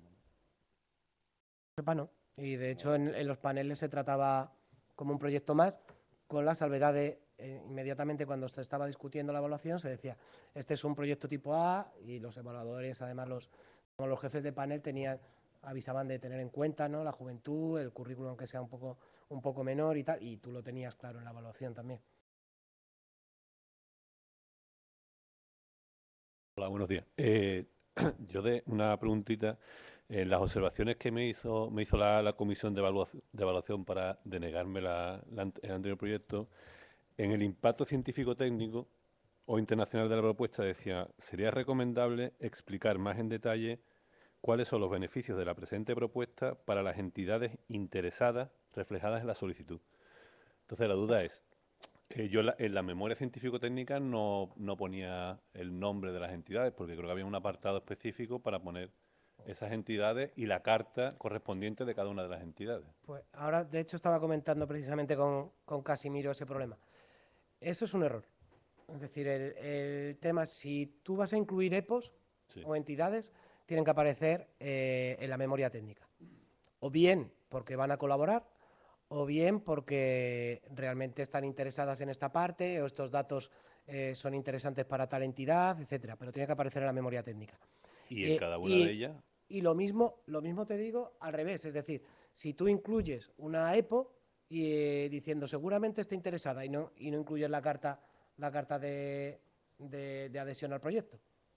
Speaker 2: No. Y de hecho en los paneles se trataba como un proyecto más, con la salvedad de inmediatamente cuando se estaba discutiendo la evaluación se decía, este es un proyecto tipo A, y los evaluadores, además los jefes de panel avisaban de tener en cuenta, ¿no?, la juventud, el currículum aunque sea un poco menor y tal, y tú lo tenías claro en la evaluación también.
Speaker 9: Hola, buenos días. Yo de una preguntita. En las observaciones que me hizo la comisión de evaluación para denegarme el anterior proyecto, en el impacto científico-técnico o internacional de la propuesta decía, sería recomendable explicar más en detalle cuáles son los beneficios de la presente propuesta para las entidades interesadas reflejadas en la solicitud. Entonces la duda es, yo en la memoria científico-técnica no ponía el nombre de las entidades, porque creo que había un apartado específico para poner esas entidades y la carta correspondiente de cada una de las entidades.
Speaker 2: Pues ahora, de hecho, estaba comentando precisamente con Casimiro ese problema. Eso es un error. Es decir, el tema, si tú vas a incluir EPOs o entidades, tienen que aparecer en la memoria técnica. O bien porque van a colaborar, o bien porque realmente están interesadas en esta parte, o estos datos son interesantes para tal entidad, etcétera. Pero tiene que aparecer en la memoria técnica.
Speaker 9: ¿Y en cada una de ellas?
Speaker 2: Y lo mismo te digo al revés, es decir, si tú incluyes una EPO y diciendo seguramente está interesada y no incluyes la carta de adhesión al proyecto,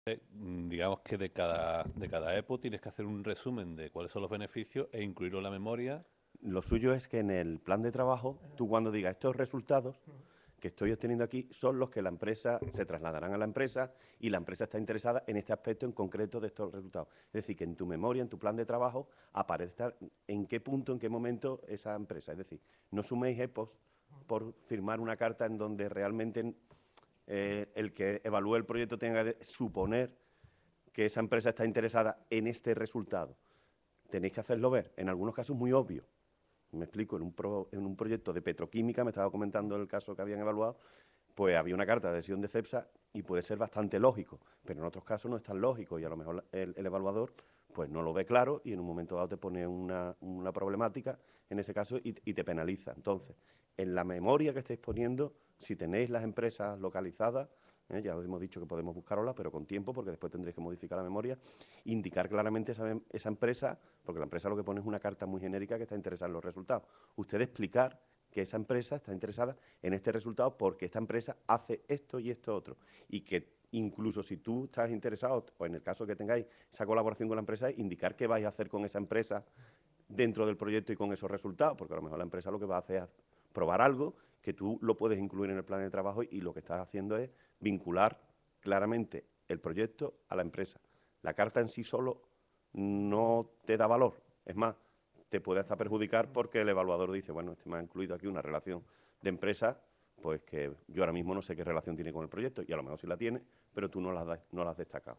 Speaker 9: Digamos que de cada EPO tienes que hacer un resumen de cuáles son los beneficios e incluirlo en la memoria.
Speaker 1: Lo suyo es que en el plan de trabajo, tú cuando digas estos resultados que estoy obteniendo aquí son los que la empresa se trasladarán a la empresa y la empresa está interesada en este aspecto en concreto de estos resultados. Es decir, que en tu memoria, en tu plan de trabajo, aparezca en qué punto, en qué momento esa empresa. Es decir, no suméis EPOs por firmar una carta en donde realmente el que evalúe el proyecto tenga que suponer que esa empresa está interesada en este resultado. Tenéis que hacerlo ver, en algunos casos muy obvio. Me explico, en un proyecto de petroquímica, me estaba comentando el caso que habían evaluado, pues había una carta de adhesión de CEPSA y puede ser bastante lógico, pero en otros casos no es tan lógico y a lo mejor el evaluador pues no lo ve claro y en un momento dado te pone una problemática en ese caso y te penaliza. Entonces, en la memoria que estáis poniendo, si tenéis las empresas localizadas, ya os hemos dicho que podemos buscaroslas, pero con tiempo, porque después tendréis que modificar la memoria, indicar claramente esa empresa, porque la empresa lo que pone es una carta muy genérica que está interesada en los resultados. Usted explicar que esa empresa está interesada en este resultado porque esta empresa hace esto y esto otro. Y que incluso si tú estás interesado, o en el caso que tengáis esa colaboración con la empresa, indicar qué vais a hacer con esa empresa dentro del proyecto y con esos resultados, porque a lo mejor la empresa lo que va a hacer es probar algo que tú lo puedes incluir en el plan de trabajo y lo que estás haciendo es vincular claramente el proyecto a la empresa. La carta en sí solo no te da valor, es más, te puede hasta perjudicar porque el evaluador dice, bueno, este me ha incluido aquí una relación de empresa, pues que yo ahora mismo no sé qué relación tiene con el proyecto y a lo mejor sí la tiene, pero tú no la has destacado.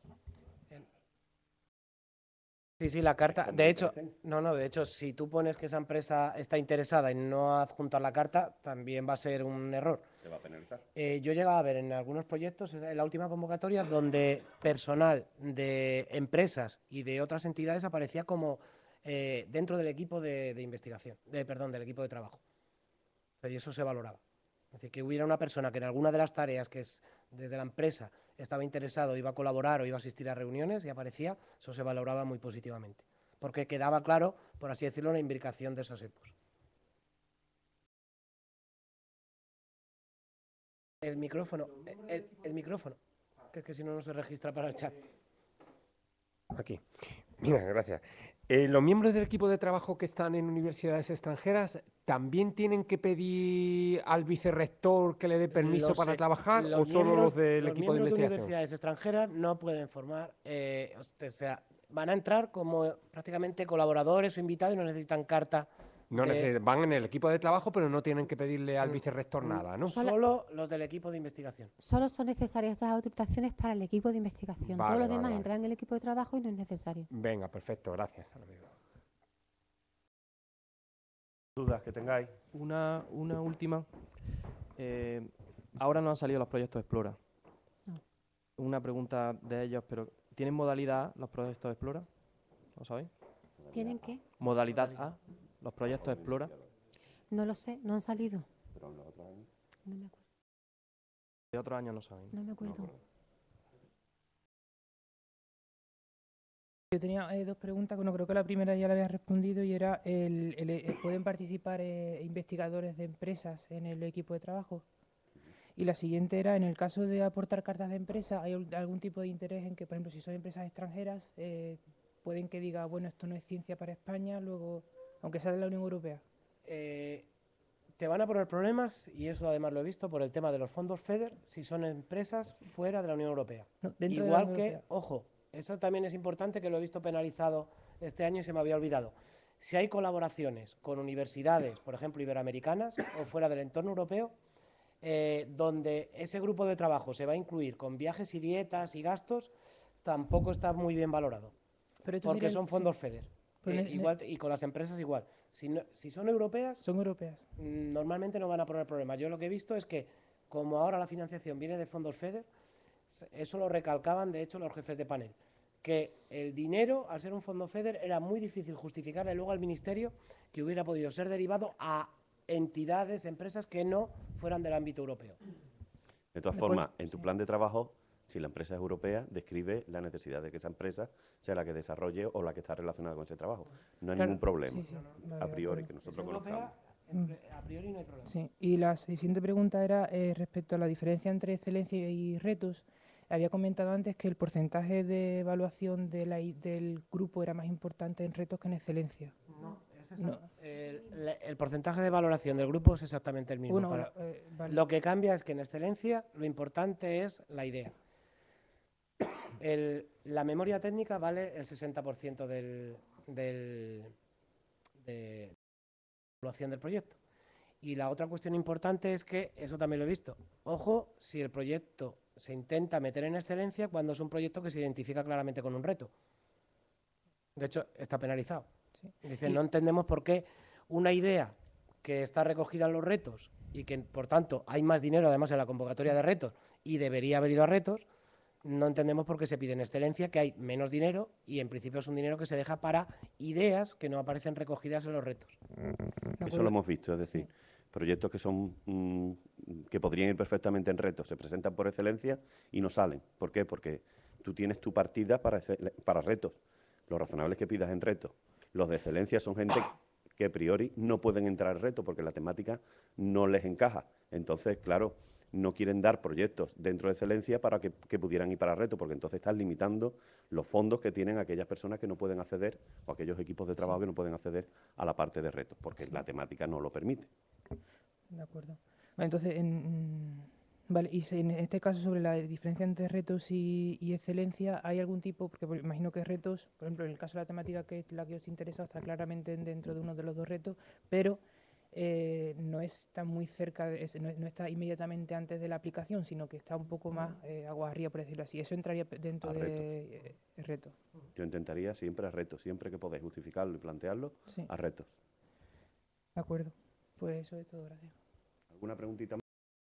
Speaker 2: Sí, la carta, de hecho, si tú pones que esa empresa está interesada y no adjuntar la carta, también va a ser un error.
Speaker 1: Te va a penalizar.
Speaker 2: Yo llegaba a ver en algunos proyectos, en la última convocatoria, donde personal de empresas y de otras entidades aparecía como dentro del equipo de investigación, del equipo de trabajo. Y eso se valoraba. Es decir, que hubiera una persona que en alguna de las tareas que es desde la empresa estaba interesado, iba a colaborar o iba a asistir a reuniones y aparecía, eso se valoraba muy positivamente. Porque quedaba claro, por así decirlo, la imbricación de esos EPOs. El micrófono, que es que si no, no se registra para el chat.
Speaker 10: Aquí. Mira, gracias. ¿Los miembros del equipo de trabajo que están en universidades extranjeras también tienen que pedir al vicerrector que le dé permiso para trabajar o solo los del equipo de investigación?
Speaker 2: Los miembros de universidades extranjeras no pueden formar, o sea, van a entrar como prácticamente colaboradores o invitados y no necesitan carta.
Speaker 10: Van en el equipo de trabajo, pero no tienen que pedirle al vicerrector nada, ¿no?
Speaker 2: Solo los del equipo de investigación.
Speaker 3: Solo son necesarias esas autorizaciones para el equipo de investigación. Todos los demás entran en el equipo de trabajo y no es necesario.
Speaker 10: Venga, perfecto, gracias.
Speaker 1: ¿Dudas que tengáis?
Speaker 8: Una última. Ahora no han salido los proyectos Explora.
Speaker 3: No.
Speaker 8: Una pregunta de ellos, pero ¿tienen modalidad los proyectos Explora? ¿Lo sabéis?
Speaker 3: ¿Tienen qué?
Speaker 8: Modalidad A. ¿Los proyectos Explora?
Speaker 3: No lo sé, no han salido.
Speaker 1: ¿Pero en los otros años?
Speaker 3: No me acuerdo.
Speaker 8: De otros años no saben.
Speaker 3: No me acuerdo.
Speaker 11: Yo tenía dos preguntas, bueno, creo que la primera ya la había respondido y era, ¿pueden participar investigadores de empresas en el equipo de trabajo? Y la siguiente era, en el caso de aportar cartas de empresa, ¿hay algún tipo de interés en que, por ejemplo, si son empresas extranjeras, pueden que diga, bueno, esto no es ciencia para España, luego, aunque sea de la Unión Europea?
Speaker 2: Te van a poner problemas, y eso además lo he visto, por el tema de los fondos FEDER, si son empresas fuera de la Unión Europea.
Speaker 11: No, dentro
Speaker 2: Igual
Speaker 11: de la Unión
Speaker 2: que,
Speaker 11: Europea.
Speaker 2: ojo, eso también es importante, que lo he visto penalizado este año y se me había olvidado. Si hay colaboraciones con universidades, por ejemplo, iberoamericanas o fuera del entorno europeo, donde ese grupo de trabajo se va a incluir con viajes y dietas y gastos, tampoco está muy bien valorado.
Speaker 11: Pero esto
Speaker 2: Porque
Speaker 11: sería-
Speaker 2: son fondos FEDER. Igual, y con las empresas igual. Si son europeas,
Speaker 11: son europeas,
Speaker 2: normalmente no van a poner problemas. Yo lo que he visto es que, como ahora la financiación viene de fondos FEDER, eso lo recalcaban, de hecho, los jefes de panel, que el dinero, al ser un fondo FEDER, era muy difícil justificarle luego al Ministerio que hubiera podido ser derivado a entidades, empresas que no fueran del ámbito europeo.
Speaker 1: De todas formas, en tu plan de trabajo, si la empresa es europea, describe la necesidad de que esa empresa sea la que desarrolle o la que está relacionada con ese trabajo. No hay
Speaker 11: Claro,
Speaker 1: ningún problema,
Speaker 11: sí, sí, vale,
Speaker 1: a priori,
Speaker 11: de
Speaker 1: que
Speaker 11: acuerdo.
Speaker 1: nosotros conozcamos.
Speaker 2: A priori no hay problema.
Speaker 11: Sí, y la siguiente pregunta era respecto a la diferencia entre excelencia y retos. había comentado antes que el porcentaje de evaluación del grupo era más importante en retos que en excelencia.
Speaker 2: No,
Speaker 11: No.
Speaker 2: el porcentaje de valoración del grupo es exactamente el mismo.
Speaker 11: Bueno, vale.
Speaker 2: Lo que cambia es que en excelencia lo importante es la idea. La memoria técnica vale el 60% de evaluación del proyecto. Y la otra cuestión importante es que, eso también lo he visto, ojo si el proyecto se intenta meter en excelencia cuando es un proyecto que se identifica claramente con un reto. De hecho, está penalizado.
Speaker 11: Sí.
Speaker 2: Dice, no entendemos por qué una idea que está recogida en los retos y que, por tanto, hay más dinero además en la convocatoria de retos y debería haber ido a retos, no entendemos por qué se pide en excelencia, que hay menos dinero y en principio es un dinero que se deja para ideas que no aparecen recogidas en los retos.
Speaker 1: Eso lo hemos visto, es decir, proyectos que son que podrían ir perfectamente en retos, se presentan por excelencia y no salen. ¿Por qué? Porque tú tienes tu partida para retos. Lo razonable es que pidas en retos. Los de excelencia son gente que a priori no pueden entrar en reto porque la temática no les encaja. Entonces, claro, no quieren dar proyectos dentro de excelencia para que pudieran ir para reto, porque entonces están limitando los fondos que tienen aquellas personas que no pueden acceder, o aquellos equipos de trabajo que no pueden acceder a la parte de retos, porque la temática no lo permite.
Speaker 11: De acuerdo. Vale, entonces, vale, y en este caso sobre la diferencia entre retos y excelencia, ¿hay algún tipo? Porque imagino que retos, por ejemplo, en el caso de la temática que es la que os interesa, está claramente dentro de uno de los dos retos, pero no está muy cerca, no está inmediatamente antes de la aplicación, sino que está un poco más aguas arriba, por decirlo así. Eso entraría dentro de retos.
Speaker 1: Yo intentaría siempre a retos, siempre que podáis justificarlo y plantearlo,
Speaker 11: Sí.
Speaker 1: a retos.
Speaker 11: De acuerdo. Pues eso es todo, gracias.
Speaker 1: ¿Alguna preguntita más?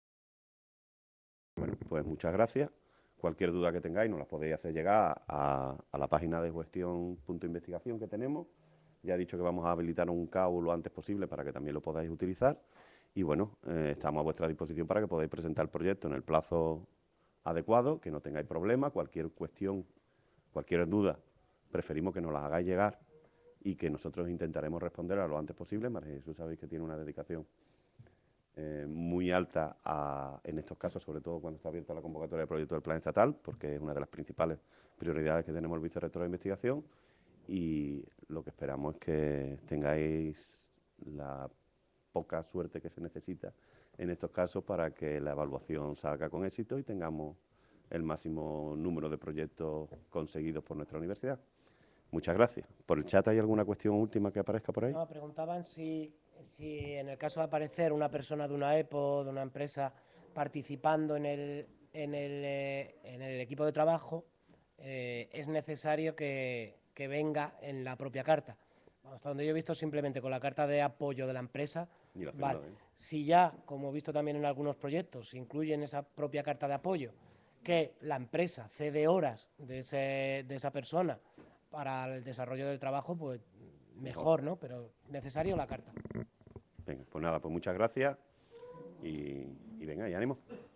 Speaker 1: Bueno, pues muchas gracias. Cualquier duda que tengáis nos la podéis hacer llegar a la página de gestión.investigación que tenemos. Ya he dicho que vamos a habilitar un CAU lo antes posible para que también lo podáis utilizar. Y bueno, estamos a vuestra disposición para que podáis presentar el proyecto en el plazo adecuado, que no tengáis problema. Cualquier cuestión, cualquier duda, preferimos que nos las hagáis llegar y que nosotros intentaremos responder a lo antes posible. María Jesús, sabéis que tiene una dedicación muy alta en estos casos, sobre todo cuando está abierta la convocatoria de proyectos del Plan Estatal, porque es una de las principales prioridades que tenemos el vicerrector de investigación. Y lo que esperamos es que tengáis la poca suerte que se necesita en estos casos para que la evaluación salga con éxito y tengamos el máximo número de proyectos conseguidos por nuestra universidad. Muchas gracias. ¿Por el chat hay alguna cuestión última que aparezca por ahí?
Speaker 2: No, preguntaban si en el caso de aparecer una persona de una EPO, de una empresa, participando en el equipo de trabajo, es necesario que venga en la propia carta. Hasta donde yo he visto, simplemente con la carta de apoyo de la empresa. Vale. Si ya, como he visto también en algunos proyectos, se incluye en esa propia carta de apoyo que la empresa cede horas de esa persona para el desarrollo del trabajo, pues mejor, ¿no? Pero necesario la carta.
Speaker 1: Venga, pues nada, pues muchas gracias y venga, y ánimo.